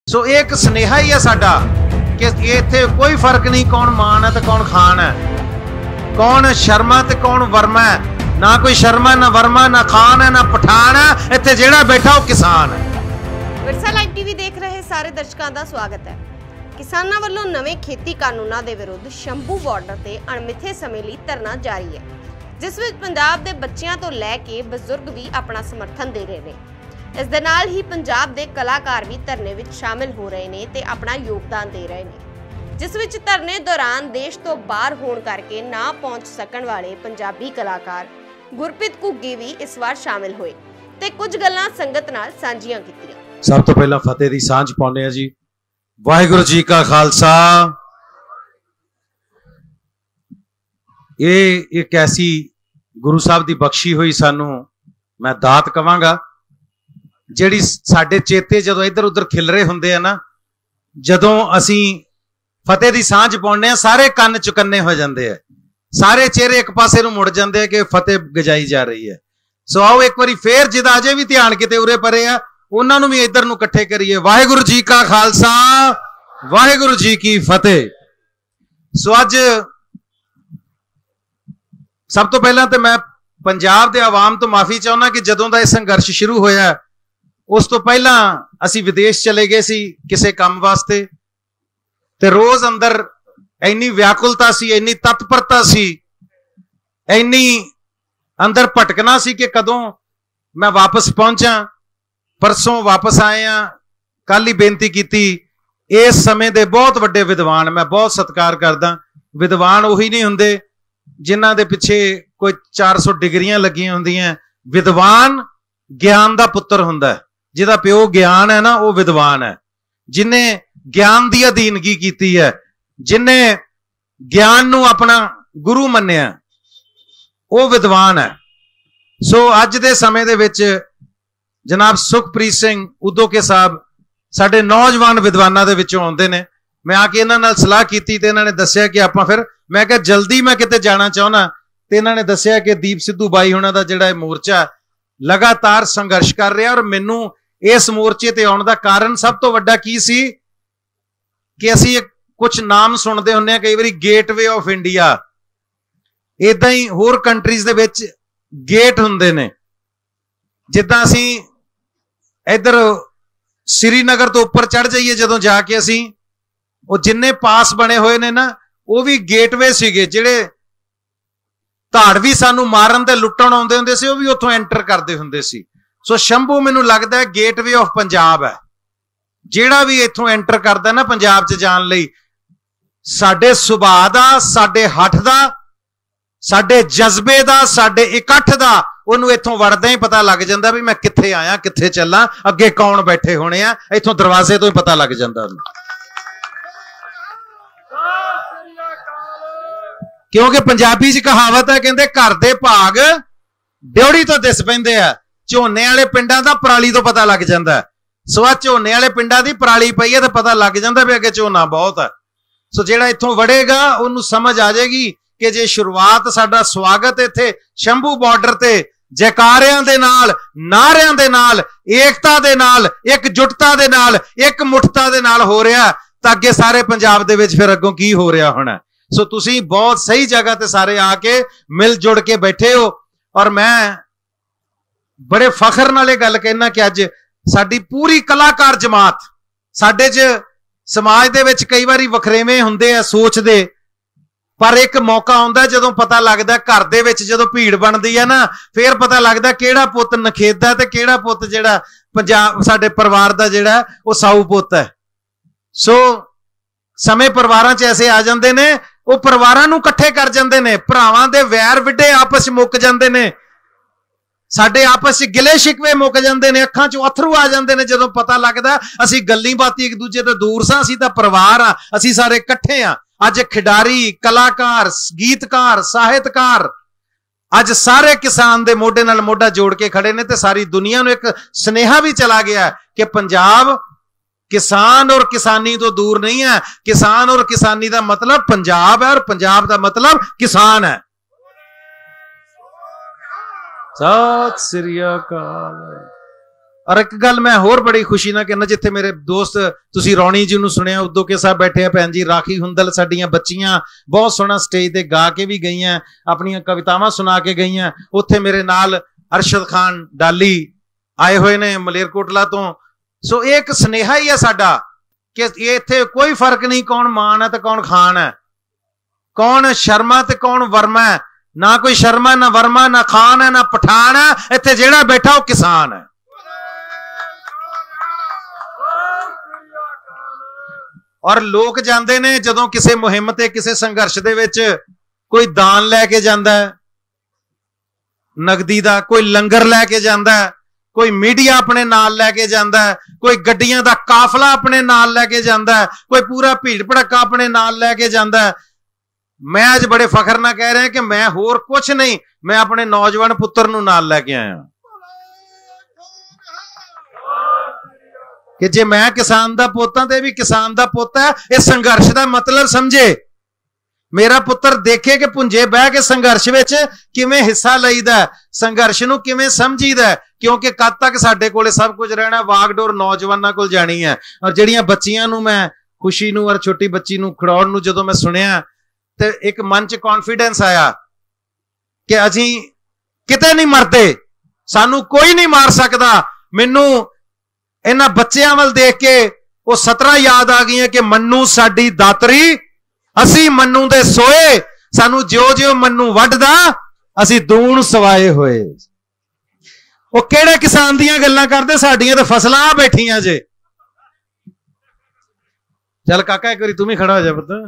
सो एक स्नेहा ही है साडा कि इत्थे कोई फर्क नहीं कौन मान है तो कौन खान है, कौन शर्मा ते कौन वर्मा है। ना कोई शर्मा ना वर्मा ना खान है ना पठान है, इत्थे जेड़ा बैठा वो किसान है। विरसा लाइव टीवी देख रहे सारे दर्शकों का स्वागत है। किसानां वल्लों नवे खेती कानूनां दे विरुद्ध शंभू बार्डर ते अणमिथे समय लई धरना जारी है, जिस विच पंजाब दे बच्चियां तो लैके बजुर्ग भी अपना समर्थन दे रहे हैं। इस दे नाल ही पंजाब दे कलाकार भी धरने विच शामिल हो रहे ने ते अपना योगदान दे रहे ने, जिस विच धरने दौरान देश तो बाहर होण करके ना पहुंच सकण वाले पंजाबी कलाकार गुरप्रीत घुग्गी भी इस बार शामिल होए ते कुछ गल्लां संगत नाल साझीआं कीतीआं। सब तो पहला फतेह दी सांझ पाउने आ जी। वाहिगुरू जी का खालसा। ये एक ऐसी गुरु साहब दी बख्शी हुई सानू मैं दात कवांगा, ਜਿਹੜੀ ਸਾਡੇ ਚੇਤੇ ਜਦੋਂ ਇੱਧਰ ਉੱਧਰ ਖਿਲਰੇ ਹੁੰਦੇ ਆ ਨਾ, ਜਦੋਂ ਅਸੀਂ ਫਤਿਹ ਦੀ ਸਾਂਝ ਪਾਉਂਦੇ ਆ ਸਾਰੇ ਕੰਨ ਚੁਕੰਨੇ ਹੋ ਜਾਂਦੇ ਆ, ਸਾਰੇ ਚਿਹਰੇ ਇੱਕ ਪਾਸੇ ਨੂੰ ਮੁੜ ਜਾਂਦੇ ਆ ਕਿ ਫਤਿਹ ਗਜਾਈ ਜਾ ਰਹੀ ਹੈ। ਸੋ ਆਓ ਇੱਕ ਵਾਰੀ ਫੇਰ ਜਿਹਦਾ ਅਜੇ ਵੀ ਧਿਆਨ ਕਿਤੇ ਉਰੇ ਪਰੇ ਆ ਉਹਨਾਂ ਨੂੰ ਵੀ ਇੱਧਰ ਨੂੰ ਇਕੱਠੇ ਕਰੀਏ। ਵਾਹਿਗੁਰੂ ਜੀ ਕਾ ਖਾਲਸਾ ਵਾਹਿਗੁਰੂ ਜੀ ਕੀ ਫਤਿਹ। ਸੋ ਅੱਜ ਸਭ ਤੋਂ ਪਹਿਲਾਂ ਤੇ ਮੈਂ ਪੰਜਾਬ ਦੇ ਆਵਾਮ ਤੋਂ ਮਾਫੀ ਚਾਹੁੰਦਾ ਕਿ ਜਦੋਂ ਦਾ ਇਹ ਸੰਘਰਸ਼ ਸ਼ੁਰੂ ਹੋਇਆ उस तो पहला असी विदेश चले गए सी किसी काम वास्ते, ते रोज अंदर इन्नी व्याकुलता सी, इन्नी तत्परता सी, इन्नी अंदर भटकना सी कि कदों मैं वापस पहुंचा। परसों वापस आए हैं, कल ही बेनती की। इस समय दे बहुत वड्डे विद्वान मैं बहुत सत्कार करदा। विद्वान उही नहीं हुंदे जिन्हां दे पिछे कोई 400 डिग्रियां लगियां हुंदियां। विद्वान ज्ञान दा पुत्र हुंदा है, जिहदा प्यो ज्ञान है ना वो विद्वान है। जिन्हें ज्ञान की अधीनगी की है, जिन्हें ज्ञान नू अपना गुरु मन्निया वो विद्वान है। सो अज दे समय दे विच जनाब सुखप्रीत सिंह उदोके साहब साडे नौजवान विद्वानां दे विचों आउंदे ने। मैं आके इन्हां नाल सलाह कीती ते इन्हां ने दस्सिया कि आपां फिर मैं कहा जल्दी मैं किते जाना चाहुंदा, ते इन्हां ने दस्सिया कि दीप सिद्धू बाई हुणां दा जिहड़ा मोर्चा लगातार संघर्ष कर रहा। और मैनू इस मोर्चे ते आउण दा कारण सब तो वड्डा की सी कि असी कुछ नाम सुनते हुंदे आ कई बारी, गेटवे ऑफ इंडिया, इदां ही होर कंट्रीज दे विच गेट हुंदे ने। जिद्दां असी इधर श्रीनगर तो उपर चढ़ जाइए जदों जाके असी वो जिन्ने पास बने हुए ने ना वो भी गेटवे सीगे, जिहड़े धाड़वी सानू मारन ते लुट्टण आउंदे हुंदे सी, वो भी उत्थों एंटर करदे हुंदे सी। सो शंभू मैनू लगता है गेटवे ऑफ पंजाब है। जिहड़ा भी इत्थों एंटर करदा ना पंजाब च जाण लई, साडे सुभाਅ दा, साडे हठ दा, साडे जज्बे दा, साडे इकट्ठ दा उहनूं इत्थों वड़दा ही पता लग जांदा भी मैं कित्थे आया कित्थे चलां, अगे कौन बैठे होने आ। इत्थों दरवाजे तो ही पता लग जांदा। क्योंकि पंजाबी च कहावत है, कहंदे घर दे भाग ड्योड़ी तो दिस पैंदे आ, झोने वाले पिंडां दा पराली तो पता लग जांदा। सो आ झोने वाले पिंडां दी पराली पई है तो पता लग जांदा भी अगे झोना बहुत है। सो जिहड़ा इत्थों वड़ेगा उहनूं समझ आ जाएगी कि जे शुरुआत साडा स्वागत इत्थे शंभू बॉर्डर ते जयकारियां दे नाल, नारियां दे नाल, एकता दे नाल, एकजुटता दे नाल, एक मुठता दे नाल हो रहा, तां अगे सारे पंजाब दे विच फिर अगों की हो रहा होना। सो तुसीं बहुत सही जगह ते सारे आके मिल जुड़ के बैठे हो। और मैं बड़े फखर नाल गल कहना कि अज साडी पूरी कलाकार जमात, साडे च समाज दे विच कई बारी वखरेवें हुंदे आ सोच दे, पर एक मौका आउंदा जदों पता लगदा घर दे विच जदों भीड़ बनदी है ना, फिर पता लगदा किहड़ा पुੱਤ नखेदा ते किहड़ा पुੱਤ जिहड़ा पंजाब साडे परिवार दा जिहड़ा वो साऊ पुੱਤ है। सो समय परिवारां च ऐसे आ जांदे ने, वो परिवारां नूं इकट्ठे कर जांदे ने, भरावां दे वैर विढे आपस मुक जांदे ने, साडे आपस गिले शिकवे मुक जांदे ने, अखां चों अथरू आ जांदे ने जदों पता लगदा असीं गल्ली बाती एक दूजे तो दूर सां, असीं तां परिवार आ, असीं सारे इकट्ठे आ। अज खिडारी, कलाकार, गीतकार, साहित्यकार, अज सारे किसान दे मोढे नाल मोढा जोड़ के खड़े ने, ते सारी दुनिया नूं एक स्नेहा भी चला गया कि पंजाब किसान और किसानी तो दूर नहीं है। किसान और किसानी का मतलब पंजाब है और पंजाब का मतलब किसान है। सत श्री अकाल। और एक गल मैं होर बड़ी खुशी ना कहना, जिथे मेरे दोस्त तुसी रौणी जी नूं सुनिया, उदो के साहब बैठे आ, भैन जी राखी हुंदल, साडियां बच्चियां बहुत सोहना स्टेज ते गा के भी गईयां, अपनियां कवितावां सुना के गईयां। उत्थे मेरे नाल अरशद खान डाली आए हुए ने मलेरकोटला तो। सो एक स्नेहा ही है साडा कि इत्थे कोई फर्क नहीं कौन मान है तो कौन खान है, कौन शर्मा ते कौन वर्मा है। ना कोई शर्मा, ना वर्मा, ना खान है, ना पठान है। इत्थे जेड़ा बैठा वो किसान है। और लोग जाते ने जदों किसी मुहिम ते किसी संघर्ष दे विच कोई दान लैके जाता है नगदी दा, कोई लंगर लैके जाता है, कोई मीडिया अपने नाल लैके जाता है, कोई गड्डियां दा काफला अपने नाल लैके जाता है, कोई पूरा भीड़ भड़का अपने नाल लैके जाता है। मैं अज बड़े फखर ना कह रहा कि मैं होर कुछ नहीं, मैं अपने नौजवान पुत्र नूं नाल लैके आया कि जे मैं किसान दा पोता ते भी किसान दा पोता है। इस संघर्ष दा मतलब समझे, मेरा पुत्र देखे कि पुंजे बह के संघर्ष विच किवें हिस्सा लईदा, संघर्ष नूं किवें समझीदा, क्योंकि कद तक साडे कोले सब कुछ रहना, वागडोर नौजवानां कोल जानी है। और जिहड़ियां बच्चियां नूं मैं खुशी नूं और छोटी बच्ची नूं खड़ाउण नूं जदों मैं सुनिया ते एक मन च कॉन्फिडेंस आया कि असीं किते नहीं मरदे, सानू कोई नहीं मार सकदा। मैनू इन्हां बच्चियां वल देख के वो 17 याद आ गई कि मन्नू साडी दातरी, असी मन्नू दे सोए, सानू ज्यो ज्यो मन्नू वड्डदा असी दूण सवाए होए। वो केड़े किसान दियां गल्लां करदे, साडियां ते फसलां बैठियां जे। चल काका एक बारी तू भी खड़ा हो जा पुत्त।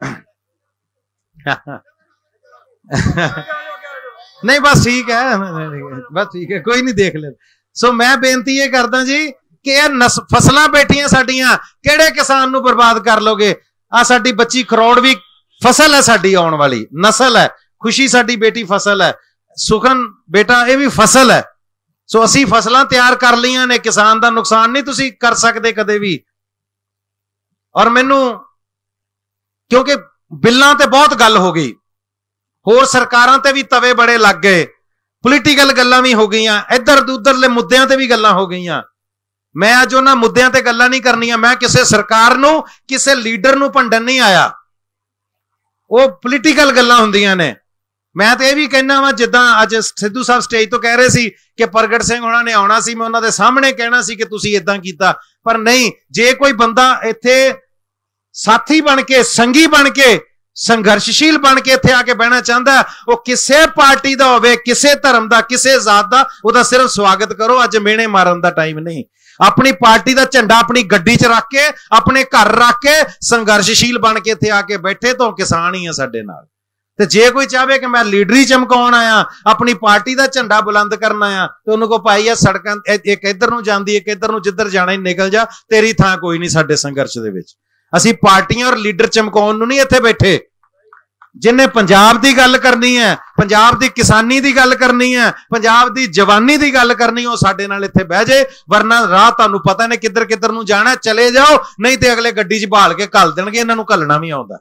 नहीं बस ठीक है, बस ठीक है, कोई नहीं, देख ले। सो मैं बेनती ये करदा जी कि फसलां बैठियां साडियां, केड़े किसान नूं बर्बाद कर लोगे। आ साडी बच्ची खरौड़ भी फसल है, साडी आउण वाली नस्ल है। खुशी साडी बेटी फसल है, सुखन बेटा ये भी फसल है। सो असी फसलां तैयार कर लियां ने, किसान दा नुकसान नहीं तुसी कर सकदे कदे भी। और मैनू क्योंकि बिल्लां ते बहुत गल हो गई, होर सरकारां ते भी तवे बड़े लग गए, पोलीटिकल गल्लां भी हो गईयां, इधर उधरले मुद्दियां ते भी गल्लां हो गईयां। मैं अज उन्हां मुद्दियां ते गल्लां नहीं करनियां। मैं किसी सरकार नूं, किसी लीडर नूं भंडन नहीं आया, वो पोलीटिकल गल्लां हुंदियां ने। मैं तो यह भी कहना वा, जिद्दां अज सिद्धू साहब स्टेज तो कह रहे सी कि प्रगट सिंह होणां ने आउणा सी, मैं उन्हां दे सामने कहना सी कि तुसीं इदां कीता, पर नहीं। जे कोई बंदा इत्थे साथी बन के, संगी बन के, संघर्षशील बन के इत्थे आके बहना चाहता, वो किसी पार्टी का होवे, किसी धर्म का, किसी जात का, उसका सिर्फ स्वागत करो। अज मेहने मारन का टाइम नहीं। अपनी पार्टी का झंडा अपनी गड्डी च रख के, अपने घर रख के, संघर्षशील बन के इत्थे आके बैठे तो किसान ही है साडे नाल। ते जे कोई चाहे कि मैं लीडरी चमकाउण आया, अपनी पार्टी का झंडा बुलंद करना आया, तो उन्होंने को पाई है सड़कां एक इधर नूं जांदी, एक इधर नूं, जिधर जाना ही निकल जा, तेरी थां कोई नहीं साडे संघर्ष दे विच। असी पार्टियां और लीडर चमकाउण नूं नहीं इत्थे बैठे। जिन्हें पंजाब की गल करनी है, पंजाब की किसानी की गल करनी है, पंजाब की जवानी की गल करनी है, साडे नाल इत्थे बह जाए। वरना राह तुहानूं पता ने किधर किधर नूं जाना, चले जाओ, नहीं तो अगले गड्डी च भाल के घल देणगे। इन्हां नूं घलना भी आउंदा।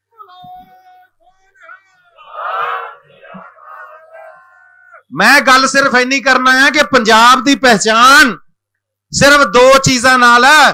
मैं गल सिर्फ इन्नी करना है कि पंजाब की पहचान सिर्फ दो चीज़ां नाल है,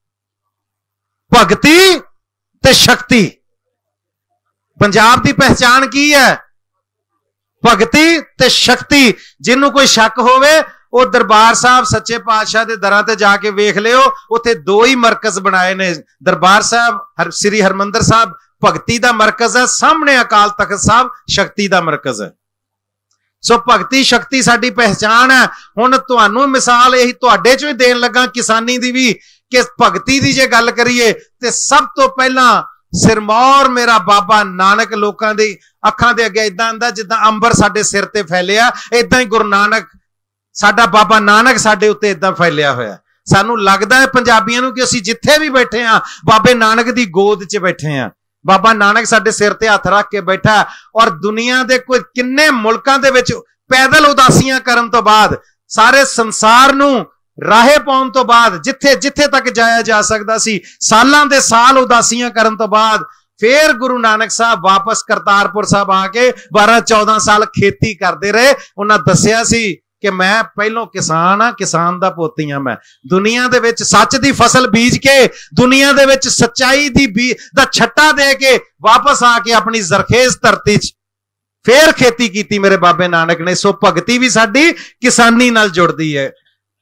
भगती ते शक्ति। पंजाब की पहचान की है? भगती ते शक्ति। जिन्हों कोई शक होवे वो दरबार साहब सच्चे पातशाह के दरां ते जाके वेख लियो, उत्थे दो ही मरकज बनाए ने। दरबार साहब श्री हरमंदर साहब भगती का मरकज है, सामने अकाल तख्त साहब शक्ति का मरकज है। सो भगती शक्ति साडी पहचान है। हुण तुहानूं मिसाल यही तुहाडे चों ही देण लगा किसानी दी भी, कि भगती की जे गल करिए ते सब तो पहला सिरमौर मेरा बाबा नानक लोकां दी अखां दे अगे इदां आंदा जिद्दां अंबर साडे सिर ते फैलिया, इदां ही गुरु नानक साडा बाबा नानक साडे उत्ते इदां फैलिया होया। सानूं लगदा है पंजाबियां नूं कि असीं जिथे भी बैठे हां बाबे नानक दी गोद च बैठे हां। बाबा नानक साडे सिर ते हथ रख के बैठा। और दुनिया दे कोई किन्ने मुल्कां दे विच पैदल उदासियां करन तो बाद, सारे संसार नूं राहे पाउण तो बाद, जिथे जिथे तक जाया जा सकदा सी, सालां दे साल उदासियां करन तो बाद, फिर गुरु नानक साहब वापस करतारपुर साहब आके 12-14 साल खेती करते रहे। उन्हां दस्सिया सी कि मैं पहलों किसान हाँ, किसान दा पोती हाँ। मैं दुनिया दे विच सच दी फसल बीज के, दुनिया दे विच सच्चाई दा छट्टा दे के वापस आके अपनी जरखेज धरती च फिर खेती की मेरे बाबे नानक ने। सो भगती भी साडी किसानी नाल जुड़दी है।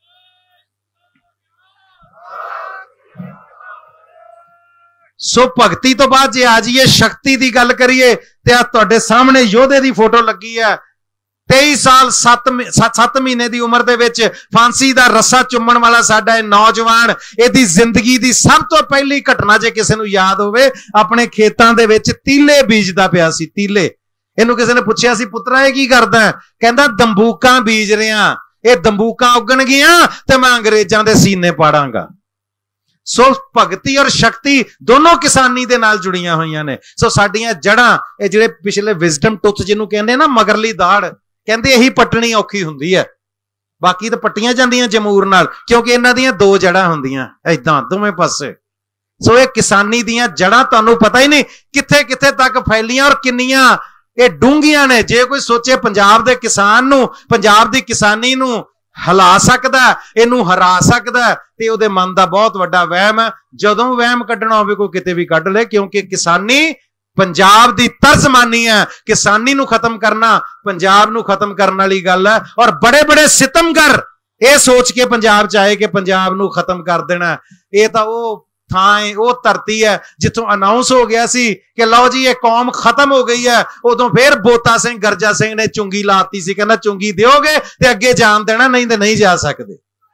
सो भगती तो बाद जे आ जाइए शक्ति की गल करिए ते आ तुहाडे सामने योधे की फोटो लगी है। 23 साल 7 महीने की उम्र दे विच फांसी दा रस्सा चुम्मण वाला साडा ये नौजवान, इहदी जिंदगी की सब तो पहली घटना जे किसी नूं याद होवे, अपने खेतां दे विच तीले बीजदा पिया सी। तीले इहनूं किसी ने पुछया सी, पुत्रा ये की करदा है? कहंदा दंबूकां बीज रिहां, ये दंबूकां उगणगीआं ते मैं अंग्रेजां दे सीने पाड़ांगा। सो भगती और शक्ति दोनों किसानी दे नाल जुड़ियां हुई ने। सो साडियां जड़ां ये जिहड़े पिछले विजडम टुथ जिन्हों कहंदे ना मगरली दाड़, कहंदे यही पट्टनी औखी हुंदी है, बाकी तो पट्टियां जांदियां जमूर नाल, क्योंकि इन्हां दियां दो जड़ां हुंदियां इदां दोवें पासे। सो ये किसानी दियां जड़ां तुहानूं पता ही नहीं कित्थे कित्थे तक फैलियां और किन्नियां ये डूंघियां ने। जे कोई सोचे पंजाब दे किसान नूं, पंजाब दी किसानी नूं हिला सकदा, इनू हरा सकदा, ते उहदे मन दा बहुत वड्डा वहम है। जदों वहम कड्ढना होवे कोई किते भी कड्ढ ले, क्योंकि किसानी पंजाब दी तर्जमानी है। किसानी नू खत्म करना पंजाब नू खत्म करने वाली गल है। और बड़े बड़े सितमगर ये सोच के पंजाब च आए कि पंजाब नू खत्म कर देना। ये तो वो थां है, वो धरती है जिथों अनाउंस हो गया सी कि लो जी ये कौम खत्म हो गई है। उदों फिर बोता सिंह गर्जा सिंह ने चुंगी लाती सी, कहना चुंगी दिओगे ते अगे जान देना, नहीं तो नहीं जा सकते।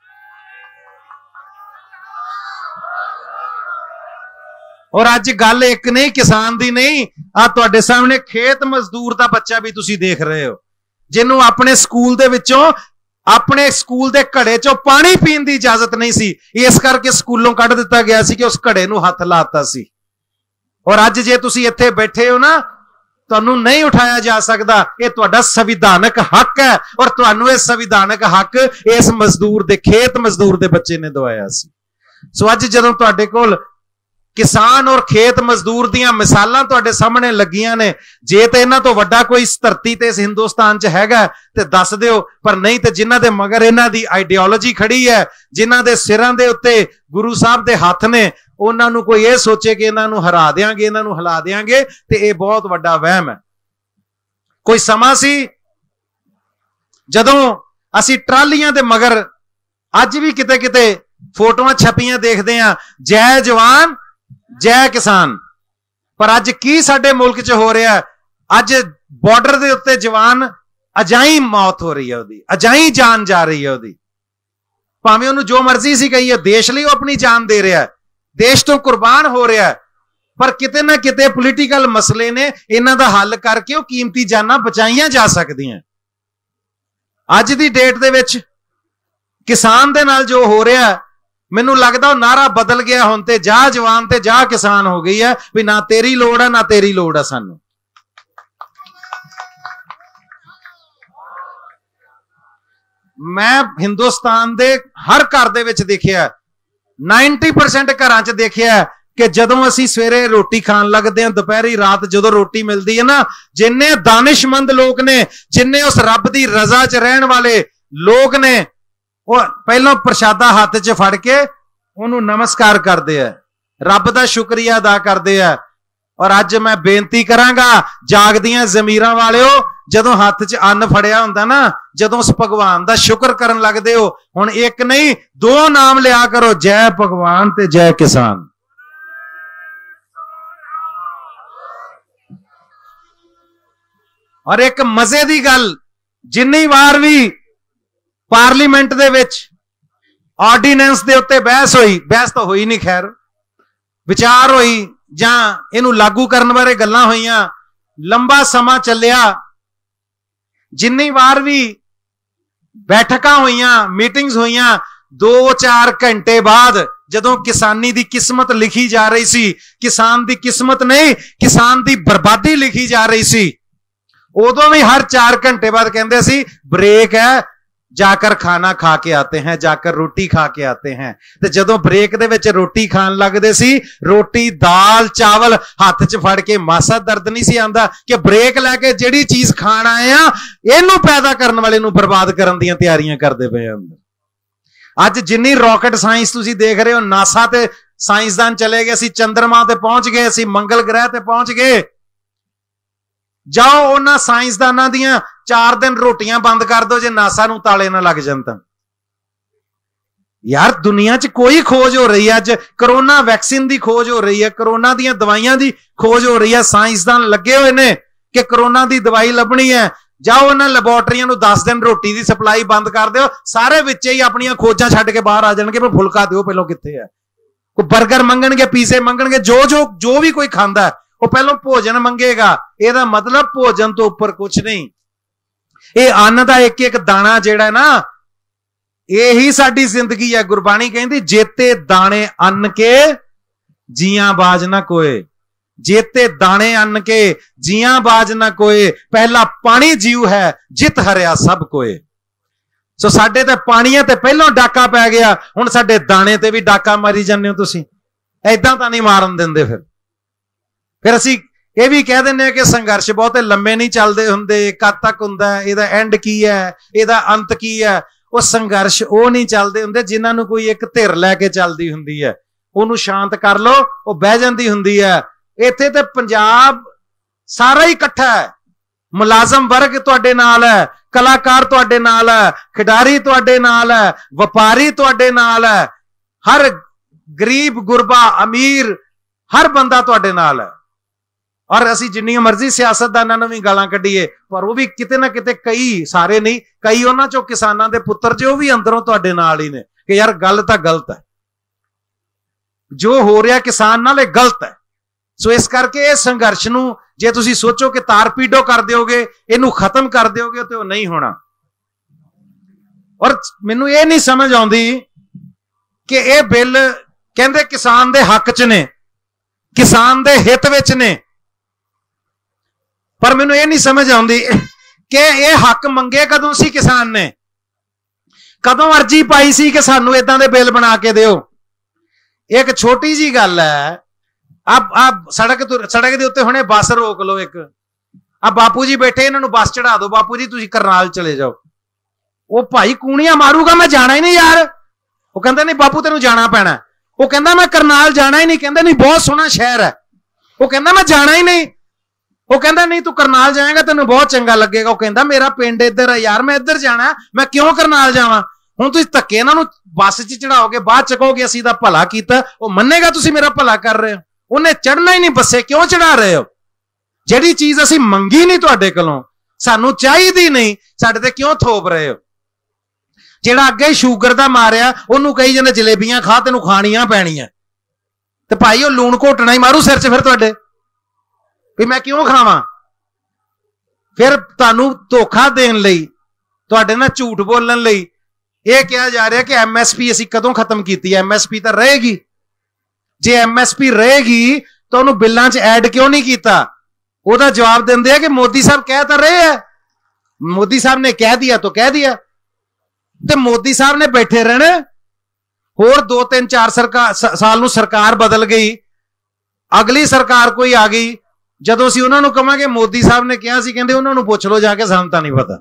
और अज गल एक नहीं किसान दी नहीं, आ तुहाडे सामने खेत मजदूर दा बच्चा भी तुसी देख रहे हो, जिन्हों अपने स्कूल दे विचों अपने स्कूल दे घड़े चों पानी पीण दी इजाजत नहीं सी, इस करके स्कूलों कढ़ दिता गया सी कि उस घड़े नूं हथ लाता सी। और अज जे तुसी इत्थे बैठे हो ना, तुहानूं नहीं उठाया जा सकदा। ये तुहाडा संविधानक हक है, और तुहानूं इह संविधानक हक इस मजदूर दे, खेत मजदूर दे बच्चे ने दवाया सी। सो अज जदों तुहाडे कोल किसान और खेत मजदूर दियां मिसालां तुहाडे सामने लगियां ने, जे ते इन्हां तो वड्डा कोई इस धरती ते इस हिंदुस्तान च हैगा ते दस दिओ, पर नहीं ते जिन्हां दे मगर इन्हां दी आइडियोलॉजी खड़ी है, जिन्हां दे सिरां दे उत्ते गुरु साहब दे हथ ने, उन्हां नूं कोई ये सोचे कि इन्हां नूं हरा देंगे, इन्हां नूं हिला देंगे, ते ये बहुत वड्डा वहम है। कोई समा सी जदों असीं ट्रालियां दे मगर अज भी किते किते फोटोआं छपियां देखदे आ, जय जवान जय किसान। पर अज की साडे मुल्क च हो रहा है, अज बॉर्डर दे उत्ते जवान अजाई मौत हो रही है, उहदी अजाई जान जा रही है उहदी। भावें उहनूं जो मर्जी सी कहिए, देश लई अपनी जान दे रहा है, देश तो कुर्बान हो रहा है, पर किते ना किते पोलीटिकल मसले ने इन्हां दा हल करके वो कीमती जानां बचाईयां जा सकदियां। अज दी डेट दे विच किसान दे नाल जो हो रहा है, मैनूं लगदा नारा बदल गया, हुण ते जा जवान ते जा किसान हो गई है, भी ना तेरी लोड़ है ना तेरी लोड़ है सानूं। मैं हिंदुस्तान दे हर घर दे विच देखिया, 90% घरां च देखिया कि जदों असीं सवेरे रोटी खाण लगदे हां, दोपहरी रात जदों रोटी मिलदी है ना, जिन्ने दानिशमंद लोग ने, जिन्ने उस रब दी रजा च रहण वाले लोग ने, वो पहलों प्रशादा हाथ च फड़ के उन्होंने नमस्कार करते हैं, रब का शुक्रिया अदा करते हैं। और अज मैं बेनती करांगा जागदियां जमीरां वालिओ, जदों हाथ च अन्न फड़िया हुंदा ना, जदों उस भगवान का शुक्र करन लगदे हो, हुण एक नहीं दो नाम लिया करो, जय भगवान ते जय किसान। और एक मजे की गल, जिन्नी बार भी पार्लीमेंट दे विच ऑर्डीनेंस दे उत्ते बहस हुई, बहस तो हुई नहीं, खैर विचार हुई जां इनू लागू करने बारे गल्लां होईयां, लंबा समा चलिया, जिन्नी बार भी बैठकां होईयां, मीटिंग्स होईयां, 2-4 घंटे बाद जदों किसानी दी किस्मत लिखी जा रही सी, किसान दी किस्मत नहीं किसान दी बर्बादी लिखी जा रही सी, उदों भी हर 4 घंटे बाद कहंदे सी ब्रेक है, जाकर खाना खा के आते हैं, जाकर रोटी खा के आते हैं। ते जदों ब्रेक दे विच रोटी खान लगदे सी, रोटी दाल चावल हत्थ च फड़ के मासा दर्द नहीं सी आंदा कि ब्रेक लैके जिहड़ी चीज खाण आए आ इहनूं पैदा करन वाले नूं बर्बाद करन दीयां तैयारियां करदे पए अंदर। अज जिन्नी रॉकेट साइंस तुसीं देख रहे हो, नासा ते साइंसदान चले गए, असीं चंद्रमा ते पहुंच गए, असीं मंगल ग्रह ते पहुंच गए। जाओ उन्हां साइंसदानां दियां 4 दिन रोटियां बंद कर दो जे नासा नूं ताले ना लग जाण तां। यार दुनिया च कोई खोज हो रही है, अज करोना वैक्सीन की खोज हो रही है, करोना दी दवाइयां की खोज हो रही है, साइंसदान लगे हुए ने कि करोना की दवाई लभनी है। जाओ उन्हां लैबोरेटरियां नूं 10 दिन रोटी की सप्लाई बंद कर दो, सारे विच ही अपनी खोजां छड्ड के बाहर आ जाणगे, पर फुलका दिओ पहलों कित्थे है। कोई बर्गर मंगणगे, पीजे मंगणगे, जो भी कोई खांदा है वो पहलों भोजन मंगेगा। ਇਹਦਾ मतलब भोजन तो उपर कुछ नहीं। ये अन्न का एक एक दाना जिहड़ा ना, यही साडी जिंदगी है। गुरबाणी कहती जेते दाने अन्न के जियां बाज ना कोए, जेते दाने अन्न के जियां बाज ना कोए, पहला पानी जीव है जित हरिया सब कोए। सो साडे ते पानियां ते पहलों डाका पै गया, हुण साडे दाने ते भी डाका मारी जांदे हो तुसीं। ऐदां तां नहीं मारन दिंदे। फिर असीं ਇਹ भी कह दें कि संघर्ष बहुत लंबे नहीं चलते होंगे, कद तक होंगे, ਇਹਦਾ एंड की है, ਇਹਦਾ अंत की है। वो संघर्ष वो नहीं चलते होंगे जिन्होंने कोई एक धिर लैके चलती होंगी है, उन्होंने शांत कर लो वो बह जाती होंगी है। इत्थे ते पंजाब सारा ही इकट्ठा है, मुलाजम वर्ग तुहाडे नाल है, कलाकार तुहाडे नाल है, खिडारी तुहाडे नाल है, व्यापारी तुहाडे नाल है, हर गरीब गुरबा अमीर हर बंदा तुहाडे नाल है। और असी जिन्नी मर्जी सियासतदानां नूं भी गालां कढीए, पर वो भी किते ना किते, कई सारे नहीं, कई उन्हां चों किसानां दे पुत्तर जो भी अंदरों तुहाडे नाल ही ने कि यार गल तां गलत है, जो हो रहा किसान नाल ये गलत है। सो इस करके इस संघर्ष नूं जे तुसीं सोचो कि तार पीडो कर दोगे, इहनूं खत्म कर दोगे, तो नहीं होना। और मैनूं ये नहीं समझ आउंदी कि ये बिल कहंदे किसान दे हक च ने, किसान दे हित विच ने, पर मैनूं ये नहीं समझ आउंदी कि यह हक मंगे कदों सी किसान ने, कदों अर्जी पाई सी कि सानूं इदां दे बिल बना के दिओ। एक छोटी जी गल है, आप सड़क दे उत्ते हुणे बस रोक लो, एक आ बापू जी बैठे, इन्हां नूं बस चढ़ा दो, बापू जी तुसीं करनाल चले जाओ। वो भाई कूणियां मारूगा, मैं जाना ही नहीं यार। वो कहंदा नहीं बापू तेनूं जाना पैना। वो कहंदा मैं करनाल जाना ही नहीं। कहंदा नहीं बहुत सोहना शहर है। वो कहंदा मैं जाना ही नहीं। वो कहंदा नहीं तू करनाल जाएगा तेनूं बहुत चंगा लगेगा। वो कहंदा मेरा पिंड इधर है यार, मैं इधर जाना, मैं क्यों करनाल जावां। हुण तुसीं धक्के इन्हां नूं बस च चढ़ाओगे, बाद च कहोगे असीं तां भला कीता, वो मन्नेगा तुसीं मेरा भला कर रहे हो। उन्हें चढ़ना ही नहीं बसे, क्यों चढ़ा रहे हो। जिहड़ी चीज असीं मंगी नहीं तुहाडे कोलों, सानूं चाहीदी नहीं, साडे ते क्यों थोप रहे हो। जिहड़ा अगे शूगर दा मारिया उहनूं कही जांदे जलेबियां खा, तैनूं खाणियां पैणियां, ते भाई वो लूण घोटना ही मारू सिर च फिर तुहाडे भी मैं क्यों खावां। फिर तुहानूं धोखा देण लई, तुहाडे नाल झूठ बोलण लई यह कहा जा रहा कि MSP असीं कदों खत्म कीती है। MSP तां रहेगी, जे MSP रहेगी तो उन्होंने बिलों च ऐड क्यों नहीं किया। उसका जवाब देंदे हैं कि मोदी साहब कह तो रहे हैं, मोदी साहब ने कह दिया तो कह दिया, तो मोदी साहब ने बैठे रहने। होर 2-3-4 साल नूं सरकार बदल गई, अगली सरकार कोई आ गई, जदों असीं उन्हां नूं कहांगे मोदी साहब ने कहा सी, कहंदे उन्हां नूं पुछ लो जाके, सानूं तां नहीं पता।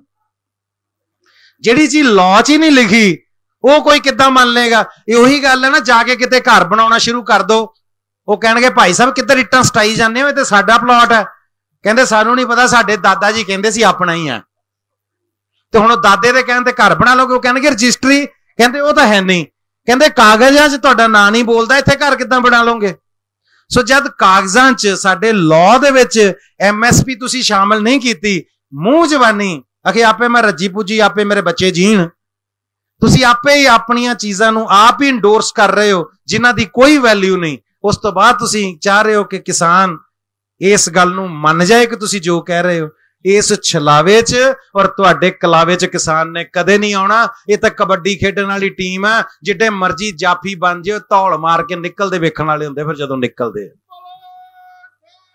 जिहड़ी चीज लॉ च ही नहीं लिखी वो कोई किद्दां मान लेगा। यही गल है ना, जाके किते घर बनाउणा शुरू कर दो, वो कहणगे भाई साहब किधर इट्टां सटाई जांदे हो, ते साडा प्लॉट है। कहंदे सानूं नहीं पता, साडे दादा जी कहंदे सी अपना ही है, ते हुण दादे दे कहण ते घर बना लोगे। वो कहणगे रजिस्ट्री, कहंदे वो तां है नहीं, कहंदे कागजां 'च तुहाडा नां नहीं बोलदा, इत्थे घर किद्दां बना लोगे। सो जद कागजां 'च साडे लॉ दे विच MSP तुसीं शामिल नहीं कीती, मूंह जवानी आखे आपे मैं रजी पुजी, आपे मेरे बच्चे जीण, तुसीं आपे ही अपनियां चीज़ां नूं आप ही इंडोर्स कर रहे हो जिन्हां दी कोई वैल्यू नहीं। उस तो बाद तुसीं चाह रहे हो कि किसान इस गल नूं मन जाए कि तुसीं जो कह रहे हो। इस छलावे च और तुहाडे कलावे च किसान ने कदे नहीं आउणा। ये तां कबड्डी खेडण वाली टीम है, जिड्डे मर्जी जाफी बन जाओ, धौल मार के निकलदे वेखण वाले हुंदे। फिर जदों निकलदे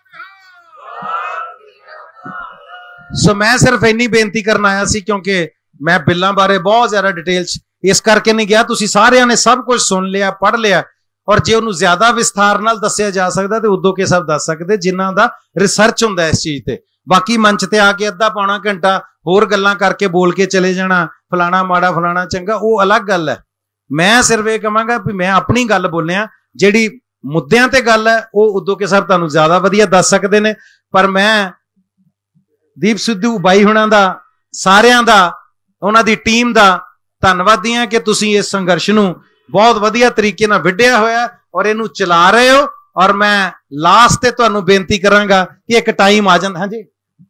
सो मैं सिर्फ इन्नी बेनती करना आया सी, क्योंकि मैं बिलों बारे बहुत ज्यादा डिटेल इस करके नहीं गया, तुसी सारिਆਂ ने सब कुछ सुन लिया पढ़ लिया, और जे उन्होंने ज्यादा विस्तार नाल दस्सिया जा सकता तो उदों के सब दस सकते जिन्हां दा रिसर्च हुंदा इस चीज ते। बाकी मंच ते आके अद्धा पौना घंटा होर गल्लां करके बोल के चले जाना, फलाना माड़ा फलाना चंगा, वो अलग गल है। मैं सिर्फ ये कहांगा भी मैं अपनी गल बोलिया, जिहड़ी मुद्दियां ते गल है वो उदों के साहब तुहानूं ज्यादा वधिया दस सकते ने। पर मैं दीप सिद्धू बाई हुणां दा, सारियां दा, उन्हां दी टीम दा धन्नवादी हां कि तुसीं इस संघर्ष नूं बहुत वधिया तरीके नाल विढिया होया और इहनूं चला रहे हो। और मैं लास्ट ते तुहानूं बेनती करांगा कि एक टाइम आ जांदा, हाँ जी,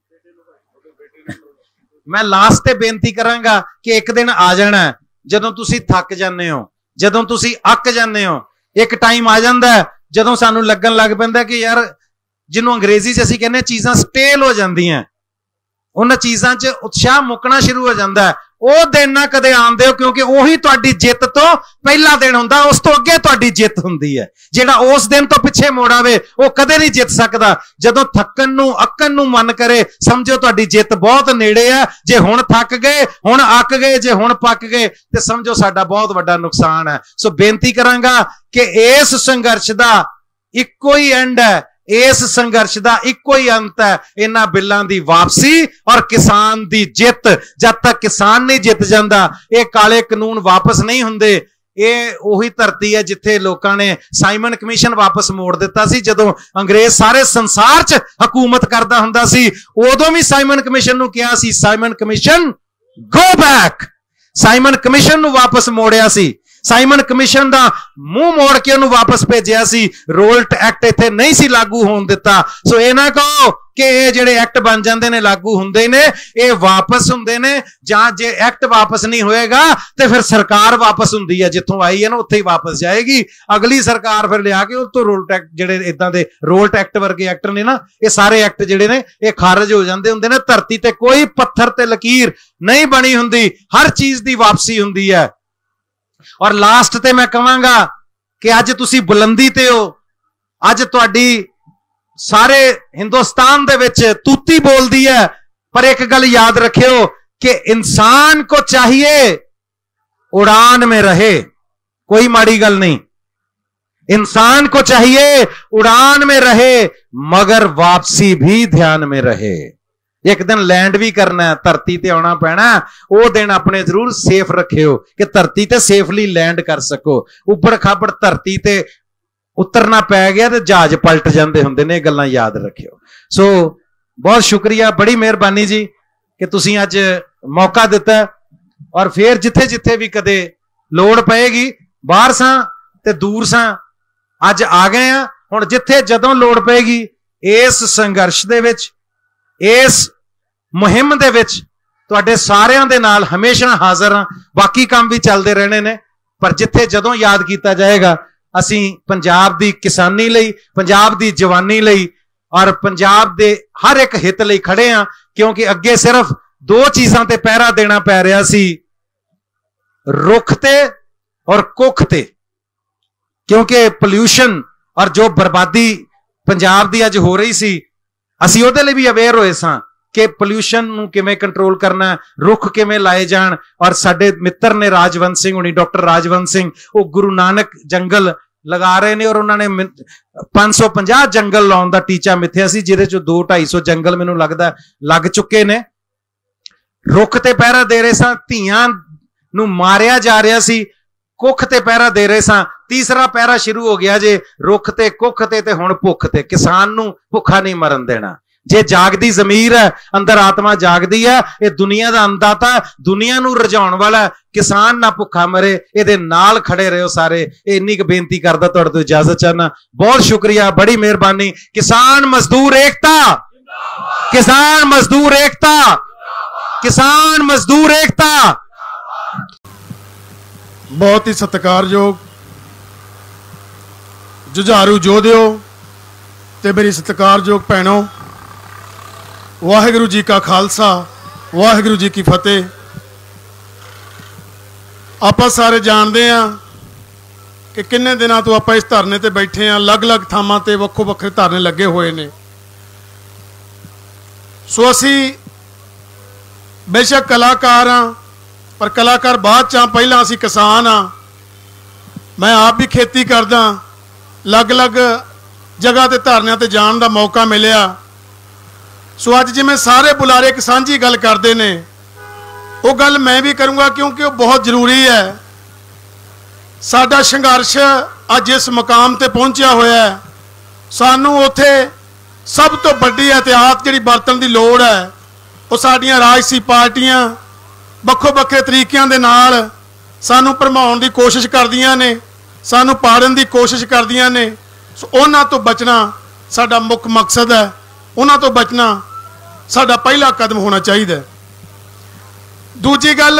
मैं लास्ट ते बेनती करांगा कि एक दिन आ जाना जदों तुसीं थक जांदे हो, जदों तुसीं अक जांदे हो। एक टाइम आ जांदा जदों सानूं लगन लग पैंदा कि यार जिन्हों अंग्रेजी च असीं कहने चीज़ां स्टेल हो जांदियां, उन्हां चीज़ां च उत्साह मुकना शुरू हो जाता है। वो दिन ना कदे आंदे हो, क्योंकि उही तुहाडी जित तो पहला दिन हुंदा, उस तो अगे तुहाडी जित हुंदी है। जिहड़ा उस दिन तो पिछे मोड़ आवे वो कदे नहीं जित सकदा। जदों थकन नूं अकन नूं मन करे समझो तुहाडी जित बहुत नेड़े है। जे हुण थक गए, हुण अक गए, जे हुण पक गए ते समझो साडा बहुत वड्डा नुकसान है। सो बेनती करांगा कि इस संघर्ष दा इक्को ही एंड है, इस संघर्ष का इको ही अंत है, इन्हां बिलों की वापसी और किसान की जित। जब तक किसान नहीं जित जाता ये काले कानून वापस नहीं होंगे। ये उही धरती है जिथे लोगों ने साइमन कमीशन वापस मोड़ दिता सी। जदों अंग्रेज सारे संसार च हुकूमत करता हुंदा सी, उदों भी साइमन कमीशन नूं कहा सी, Simon commission go back. Simon commission नूं वापस मोड़िया सी, साइमन कमीशन का मुंह मोड़ के उन्होंने वापस भेजिया सी। रोल्ट एक्ट इत्थे नहीं सी लागू होण दिता। सो ये ना कहो कि ये जिहड़े एक्ट बन जाते हैं लागू हुंदे ने, ये वापस हुंदे ने, जां जे एक्ट वापस नहीं होएगा तो फिर सरकार वापस हुंदी है, जिथों आई है ना उत्थे ही वापस जाएगी। अगली सरकार फिर लिया के उतो रोल्ट एक्ट जिहड़े इदां दे रोल्ट एक्ट वर्गे एक्ट ने ना, ये सारे एक्ट जिहड़े ने ये खारिज हो जाते हुंदे ने। धरती ते कोई पत्थर ते लकीर नहीं बनी हुंदी, हर चीज की वापसी हुंदी है। और लास्ट ते मैं कहांगा कि अज तुसी बुलंदी ते हो, अज तुहाडी सारे हिंदुस्तान दे विच तूती बोलदी है। पर एक गल याद रखियो कि इंसान को चाहिए उड़ान में रहे, कोई माड़ी गल नहीं। इंसान को चाहिए उड़ान में रहे मगर वापसी भी ध्यान में रहे। एक दिन लैंड भी करना है, धरती ते आना पैना, वो दिन अपने जरूर सेफ रखियो कि धरती ते सेफली लैंड कर सको। उबड़ खाबड़ धरती ते उतरना पै गया तो जहाज पलट जाते होंदे ने, गल्लां याद रखियो। सो बहुत शुक्रिया, बड़ी मेहरबानी जी कि तुसीं अज मौका दिता। और फिर जिथे जिथे भी कदे लोड़ पएगी, बाहर सां ते दूर सां, अज आ गए हैं। हुण जिथे जदों लोड़ पएगी इस संघर्ष दे विच, इस मुहिम दे विच तुहाडे सारियां दे नाल हमेशा हाजिर हां। बाकी काम भी चलते रहने ने, पर जिथे जदों याद किया जाएगा असीं पंजाब दी किसानी लई, पंजाब दी जवानी लई और पंजाब दे हर एक हित लई खड़े हां। क्योंकि अगे सिर्फ दो चीज़ां ते पहरा देना पै रहा सी, रुख ते और कुख ते। क्योंकि पोल्यूशन और जो बर्बादी पंजाब दी अज हो रही सी, असीं उहदे लई भी अवेयर होए सां कि पोल्यूशन नूं किवें कंट्रोल करना, रुख किवें लाए जाण। और साडे मित्र ने राजवंश सिंह हुणी, डॉक्टर राजवंश सिंह, वो गुरु नानक जंगल लगा रहे ने और उन्होंने 550 जंगल लाउण दा टीचा मिथ्या सी, जिहदे चों 200-250 जंगल मैनूं लगदा लग चुके ने। रुख ते पहरा दे रहे सां, धीआं नूं मारिया जा रहा सी, कुख ते पहरा दे रहे सां, तीसरा पहरा शुरू हो गया जे रुख ते कुख ते हुण भुख ते। किसान नूं भुखा नहीं मरन देना। जे जागदी जमीर है, अंदर आत्मा जागदी है, ये दुनिया का अंदाता, दुनिया नूं रजाउण वाला, किसान ना भुखा मरे, इहदे नाल खड़े रहो सारे। इन्नी क बेनती करदा, तुहाडे तों इजाजत चाहना। बहुत शुक्रिया, बड़ी मेहरबानी। किसान मजदूर एकता, किसान मजदूर एकता, किसान मजदूर एकता। बहुत ही सत्कारयोग जुझारू जोधिओ ते मेरी सत्कारयोग भैनों, वाहिगुरू जी का खालसा, वाहिगुरू जी की फतेह। आप सारे जानते हैं कि किन्ने दिनों तो आप इस धरने ते बैठे हैं, अलग अलग थावां ते वक्खो वक्खरे धरने लगे हुए ने। सो असी बेशक कलाकार हाँ, पर कलाकार बाद च पहला असी किसान हाँ। मैं आप भी खेती करदा, अलग अलग जगह ते धरनियां ते जाण दा मौका मिलिया। सो अज जिवें सारे बुलारे एक सांझी गल करते ने, वो गल मैं भी करूँगा क्योंकि वो बहुत जरूरी है। साडा संघर्ष अज इस मुकाम ते पहुंचा होया है। सानू उत्थे सब तो बड़ी एहतियात जिहड़ी बरतन की लोड़ है, वो साडियां राजसी पार्टियां ਵੱਖੋ ਵੱਖਰੇ तरीकों के नाल सानू भरमाउण की कोशिश करदियां ने, सानू पाड़न की कोशिश करदियां ने। सो उन्हां तो बचना साडा मुख मकसद है, उन्हां तो बचना साडा पहला कदम होना चाहिए। दूजी गल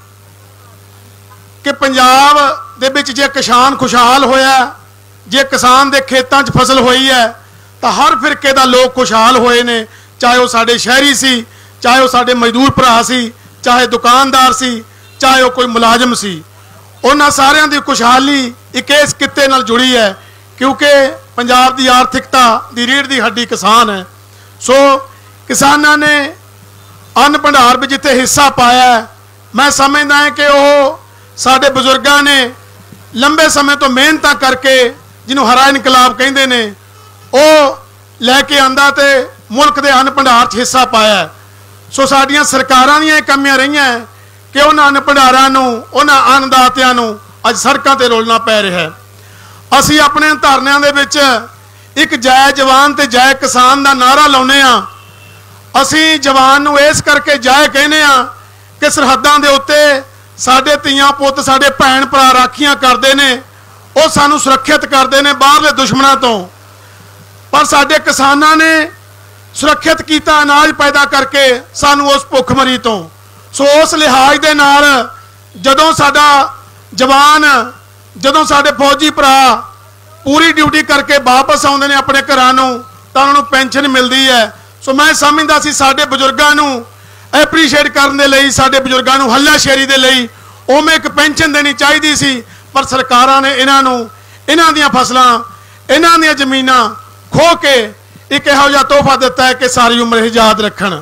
कि पंजाब दे विच जे किसान खुशहाल होया, जे किसान दे खेतां 'च फसल होई है, तो हर फिरके दा लोग खुशहाल होए ने, चाहे वो साडे शहरी सी, चाहे वो साडे मजदूर भरा सी, चाहे दुकानदार सी, चाहे वो कोई मुलाजम सी। उन्हां सारियां दी खुशहाली एक इस किते नाल जुड़ी है, क्योंकि पंजाब दी आर्थिकता दी रीढ़ दी हड्डी किसान है। सो किसानां ने अन्न भंडार में जिथे हिस्सा पाया, मैं समझदा है कि वो साडे बजुर्गां ने लंबे समय तो मेहनत करके, जिन्हों हरा इनकलाब कहंदे ने, वो लैके आंदा ते मुल्क दे अन्न भंडार 'च हिस्सा पाया। सो साडियां सरकारां दीयां कमियां रहियां कि उन्हां अन्न भंडारां नूं, उन्हां अन्नदातियां नूं अज सड़कां ते रोलना पै रिहा है। असीं अपने धरनियां दे विच एक जय जवान ते जय किसान दा नारा लाउने आ। असीं जवान नूं इस करके जय कहने आ कि सरहदां दे उत्ते साडे धीआं पुत्त, साडे भैण भरा राखियां करदे ने, वो सानूं सुरक्षित करदे ने बाहरले दुश्मनां तों। पर साडे किसानां ने सुरक्षित किया अनाज पैदा करके सानू उस भुखमरी तो। सो उस लिहाज दे नाल जदों साडा जवान, जदों साडे फौजी भरा पूरी ड्यूटी करके वापस आउंदे ने अपने घरां नूं, तां उन्हां नूं पेंशन मिलदी है। सो मैं समझदा सी साडे बजुर्गां नूं एप्रीशिएट करन दे लई, साडे बजुर्गां नूं हल्लाशेरी दे लई उवें एक पेंशन देनी चाहिदी सी। पर सरकारां ने इन्हां नूं, इन्हां दीयां फसलां, इन्हां दीयां जमीनां खो के एक इहो जिहा तोहफा दिता है कि सारी उम्र याद रखन।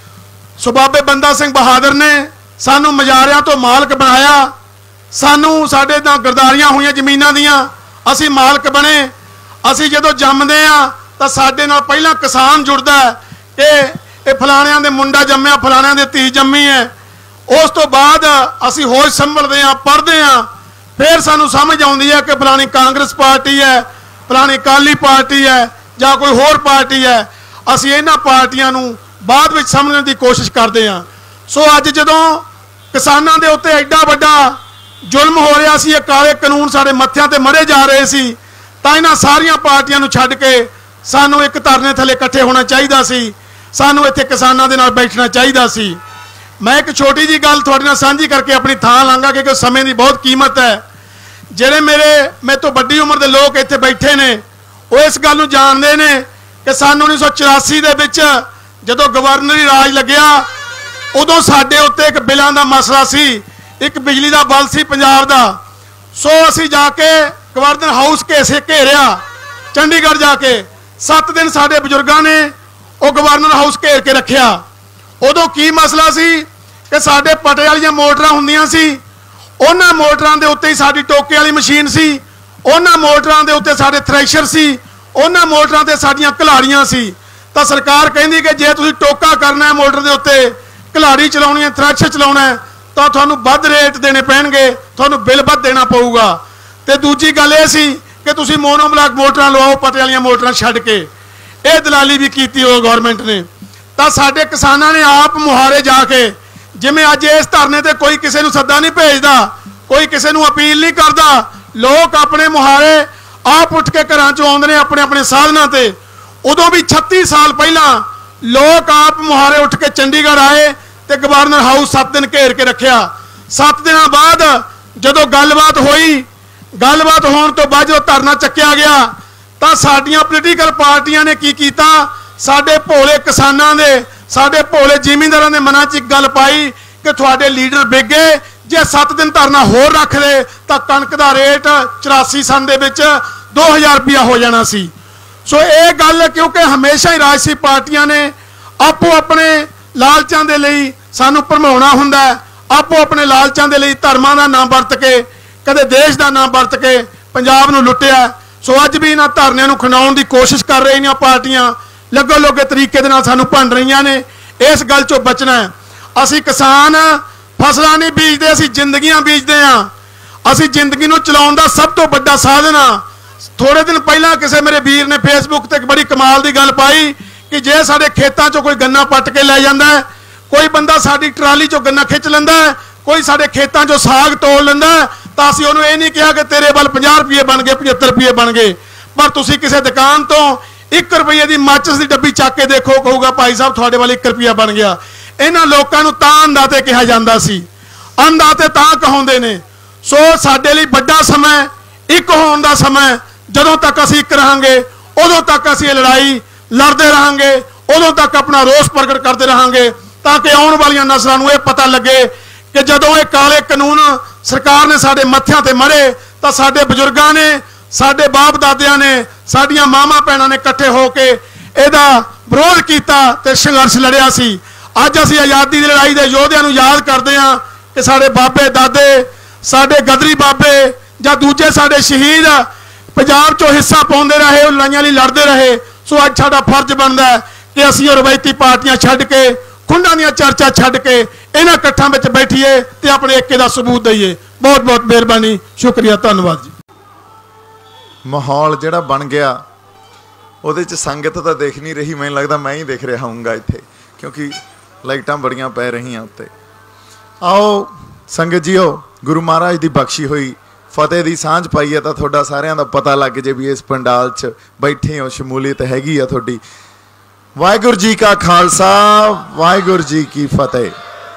सो बाबे बंदा सिंह बहादुर ने सानू मजारियां तो मालक बनाया, सानू साडे नाल गरदारियां हुई जमीनां दियां, असी मालक बने। असी जदों जम्मदे आ तां साडे नाल पहला किसान जुड़दा है कि ये फलाणियां दे मुंडा जम्मिया, फलाणियां दे धी जम्मी है। उस तो बाद असी होश संभलदे आ, पढ़दे आ, फिर सानू समझ आउंदी है कि फलाणी कांग्रेस पार्टी है, फलाणी अकाली पार्टी है, ਜਾਂ कोई होर पार्टी है। असी इन्हां पार्टियां नूं बाद विच समझण दी कोशिश करते हैं। सो अज जदों किसानां दे उत्ते एडा वड्डा जुल्म हो रहा सी, काले कानून साडे मत्थियां ते मरे जा रहे सी, तां इन्हां सारियां पार्टियां नूं छड्ड के सानू एक धरने थले इकट्ठे होना चाहिदा सी, सानू इत्थे किसानां दे नाल बैठना चाहिदा सी। मैं एक छोटी जी गल तुहाडे नाल साझी करके अपनी थां लांगा, क्योंकि समय की बहुत कीमत है। जिहड़े मेरे तो वड्डी उम्र के लोग इत्थे बैठे ने, वो इस गल नूं जानदे ने कि सन 1984 दे विच जदों गवर्नरी राज लग्या, उदों साडे उत्ते एक बिलां दा मसला सी, एक बिजली दा बल सी पंजाब दा। सो असीं जाके गवर्नर हाउस घेरिया चंडीगढ़ जाके, 7 दिन साडे बजुर्गां ने वो गवर्नर हाउस घेर के रखिया। उदों की मसला सी कि साडे पटे वालियां मोटरां हुंदियां सी, उन्हां मोटरां दे उत्ते ही साडी टोके वाली मशीन सी, उन्हां मोटरां दे उत्ते साडे थ्रैशर सी, उन्हां मोटरां ते साडीआं कलाड़ियां सी। तां सरकार कहंदी कि जे तुसीं टोका करना है मोटर दे उत्ते, कलाड़ी चलाउणी है, थ्रैशर चलाउणा है, तां तुहानूं वध रेट देने पैणगे, तुहानूं बिल वध देना पऊगा। ते दूजी गल इह सी कि तुसीं मोनोब्लाक मोटरां लवाओ पटे वालियां मोटरां छड्ड के। इह दलाली भी कीती हो गवर्नमेंट ने। तां साडे किसानां ने आप मुहारे जाके, जिवें अज इस धरने ते कोई किसी नूं सद्दा नहीं भेजदा, कोई किसी नूं अपील नहीं करदा, लोग अपने मुहारे आप उठ के घरां चों आउंदे ने अपने अपने साधनां ते। उदों भी 36 साल पहला लोग आप मुहारे उठ के चंडीगढ़ आए ते गवर्नर हाउस 7 दिन घेर के रखिया। 7 दिनों बाद जदों गलबात होई, गलबात होने तो बाद जो धरना चक्या गया, तो साडियां पोलीटिकल पार्टियां ने की कीता, साडे भोले किसानां दे, साडे भोले जिमींदारां दे मनां च गल पाई कि तुहाडे लीडर विक गए, जे 7 दिन धरना होर रख ले तो कणक का रेट 84 सन दे विच 2000 रुपया हो जाना सी। सो ये गल क्योंकि हमेशा ही राजसी पार्टियां ने आपो अपने लालचां दे लई सानू भरमाउणा हुंदा है, ਆਪੋ ਆਪਣੇ ਲਾਲਚਾਂ ਦੇ ਲਈ ਧਰਮਾਂ ਦਾ ਨਾਮ ਵਰਤ ਕੇ, ਕਦੇ ਦੇਸ਼ ਦਾ ਨਾਮ ਵਰਤ ਕੇ ਪੰਜਾਬ ਨੂੰ ਲੁੱਟਿਆ। ਸੋ ਅੱਜ ਵੀ ਇਹਨਾਂ ਧਰਨਿਆਂ ਨੂੰ ਖਿੰਡਾਉਣ ਦੀ ਕੋਸ਼ਿਸ਼ ਕਰ ਰਹੀਆਂ ਪਾਰਟੀਆਂ, ਲੱਗੋ ਲੋਗੇ ਤਰੀਕੇ ਦੇ ਨਾਲ ਸਾਨੂੰ ਭੰਡ ਰਹੀਆਂ ਨੇ। ਇਸ ਗੱਲ ਚੋਂ ਬਚਣਾ ਹੈ। ਅਸੀਂ ਕਿਸਾਨ ਫਸਲਾਂ ਨਹੀਂ ਬੀਜਦੇ, ਅਸੀਂ ਜ਼ਿੰਦਗੀਆਂ ਬੀਜਦੇ ਹਾਂ। ਅਸੀਂ ਜ਼ਿੰਦਗੀ ਨੂੰ ਚਲਾਉਣ ਦਾ ਸਭ ਤੋਂ ਵੱਡਾ ਸਾਧਨ ਆ। ਥੋੜੇ ਦਿਨ ਪਹਿਲਾਂ ਕਿਸੇ ਮੇਰੇ ਵੀਰ ਨੇ ਫੇਸਬੁੱਕ ਤੇ ਇੱਕ ਬੜੀ ਕਮਾਲ ਦੀ ਗੱਲ ਪਾਈ ਕਿ ਜੇ ਸਾਡੇ ਖੇਤਾਂ ਚੋਂ ਕੋਈ ਗੰਨਾ ਪੱਟ ਕੇ ਲੈ ਜਾਂਦਾ ਹੈ, ਕੋਈ ਬੰਦਾ ਸਾਡੀ ਟਰਾਲੀ ਚੋਂ ਗੰਨਾ ਖਿੱਚ ਲੈਂਦਾ ਹੈ, ਕੋਈ ਸਾਡੇ ਖੇਤਾਂ ਚੋਂ ਸਾਗ ਤੋੜ ਲੈਂਦਾ ਹੈ, ਤਾਂ ਅਸੀਂ ਉਹਨੂੰ ਇਹ ਨਹੀਂ ਕਿਹਾ ਕਿ ਤੇਰੇ ਵੱਲ 50 ਰੁਪਏ ਬਣ ਗਏ, 75 ਰੁਪਏ ਬਣ ਗਏ। ਪਰ ਤੁਸੀਂ ਕਿਸੇ ਦੁਕਾਨ ਤੋਂ 1 ਰੁਪਏ ਦੀ ਮਾਚਿਸ ਦੀ ਡੱਬੀ ਚੱਕ ਕੇ ਦੇਖੋ, ਕਹੂਗਾ ਭਾਈ ਸਾਹਿਬ ਤੁਹਾਡੇ ਵੱਲ 1 ਰੁਪਿਆ ਬਣ ਗਿਆ। ਇਹਨਾਂ ਲੋਕਾਂ ਨੂੰ ਤਾਂ ਅੰਨਦਾਤੇ ਕਿਹਾ ਜਾਂਦਾ ਸੀ, ਅੰਨਦਾਤੇ ਤਾਂ ਕਹਾਉਂਦੇ ਨੇ। ਸੋ ਸਾਡੇ ਲਈ ਵੱਡਾ ਸਮਾਂ ਇੱਕ ਹੋਣ ਦਾ ਸਮਾਂ। ਜਦੋਂ ਤੱਕ ਅਸੀਂ ਇੱਕ ਰਹਾਂਗੇ ਉਦੋਂ ਤੱਕ ਅਸੀਂ ਇਹ ਲੜਾਈ ਲੜਦੇ ਰਹਾਂਗੇ, ਉਦੋਂ ਤੱਕ ਆਪਣਾ ਰੋਸ ਪ੍ਰਗਟ ਕਰਦੇ ਰਹਾਂਗੇ, ਤਾਂ ਕਿ ਆਉਣ ਵਾਲੀਆਂ ਨਸਲਾਂ ਨੂੰ ਇਹ ਪਤਾ ਲੱਗੇ ਕਿ ਜਦੋਂ ਇਹ ਕਾਲੇ ਕਾਨੂੰਨ ਸਰਕਾਰ ਨੇ ਸਾਡੇ ਮੱਥਿਆਂ ਤੇ ਮੜੇ ਤਾਂ ਸਾਡੇ ਬਜ਼ੁਰਗਾਂ ਨੇ, ਸਾਡੇ ਬਾਪ ਦਾਦਿਆਂ ਨੇ, ਸਾਡੀਆਂ ਮਾਵਾਂ ਭੈਣਾਂ ਨੇ ਇਕੱਠੇ ਹੋ ਕੇ ਇਹਦਾ ਵਿਰੋਧ ਕੀਤਾ ਤੇ ਸੰਘਰਸ਼ ਲੜਿਆ ਸੀ। ਅੱਜ ਅਸੀਂ ਆਜ਼ਾਦੀ ਦੀ ਲੜਾਈ ਦੇ ਯੋਧਿਆਂ ਨੂੰ ਯਾਦ ਕਰਦੇ ਹਾਂ ਕਿ ਸਾਡੇ ਬਾਬੇ ਦਾਦੇ, ਸਾਡੇ ਗਦਰੀ ਬਾਬੇ ਜਾਂ ਦੂਜੇ ਸਾਡੇ ਸ਼ਹੀਦ ਪੰਜਾਬ ਚੋਂ ਹਿੱਸਾ ਪਾਉਂਦੇ ਰਹੇ, ਉਹ ਲੜਾਈਆਂ ਲਈ ਲੜਦੇ ਰਹੇ। ਸੋ ਅੱਜ ਸਾਡਾ ਫਰਜ਼ ਬਣਦਾ ਹੈ ਕਿ ਅਸੀਂ ਉਹ ਰਵਾਇਤੀ ਪਾਰਟੀਆਂ ਛੱਡ ਕੇ, ਖੁੰਡਾਂ ਦੀਆਂ ਚਰਚਾ ਛੱਡ ਕੇ ਇਹਨਾਂ ਇਕੱਠਾਂ ਵਿੱਚ ਬੈਠੀਏ ਤੇ ਆਪਣੇ ਏਕੇ ਦਾ ਸਬੂਤ ਦਈਏ। ਬਹੁਤ ਬਹੁਤ ਮਿਹਰਬਾਨੀ, ਸ਼ੁਕਰੀਆ, ਧੰਨਵਾਦ ਜੀ। ਮਾਹੌਲ ਜਿਹੜਾ ਬਣ ਗਿਆ ਉਹਦੇ 'ਚ ਸੰਗਤ ਤਾਂ ਦੇਖ ਨਹੀਂ ਰਹੀ, ਮੈਨੂੰ ਲੱਗਦਾ ਮੈਂ ਹੀ ਦੇਖ ਰਿਹਾ ਹੋਊਂਗਾ ਇੱਥੇ, ਕਿਉਂਕਿ ਲਾਈਟਾਂ ਬੜੀਆਂ ਪੈ ਰਹੀਆਂ ਉੱਤੇ। ਆਓ ਸੰਗਤ ਜੀਓ, ਗੁਰੂ ਮਹਾਰਾਜ ਦੀ ਬਖਸ਼ੀ ਹੋਈ ਫਤਿਹ ਦੀ ਸਾਂਝ ਪਾਈ ਹੈ ਤਾਂ ਤੁਹਾਡਾ ਸਾਰਿਆਂ ਦਾ ਪਤਾ ਲੱਗ ਜੇ ਵੀ ਇਸ ਪੰਡਾਲ 'ਚ ਬੈਠੇ ਹੋ, ਸ਼ਮੂਲੀਅਤ ਹੈਗੀ ਆ ਤੁਹਾਡੀ। ਵਾਹਿਗੁਰੂ ਜੀ ਕਾ ਖਾਲਸਾ, ਵਾਹਿਗੁਰੂ ਜੀ ਕੀ ਫਤਿਹ।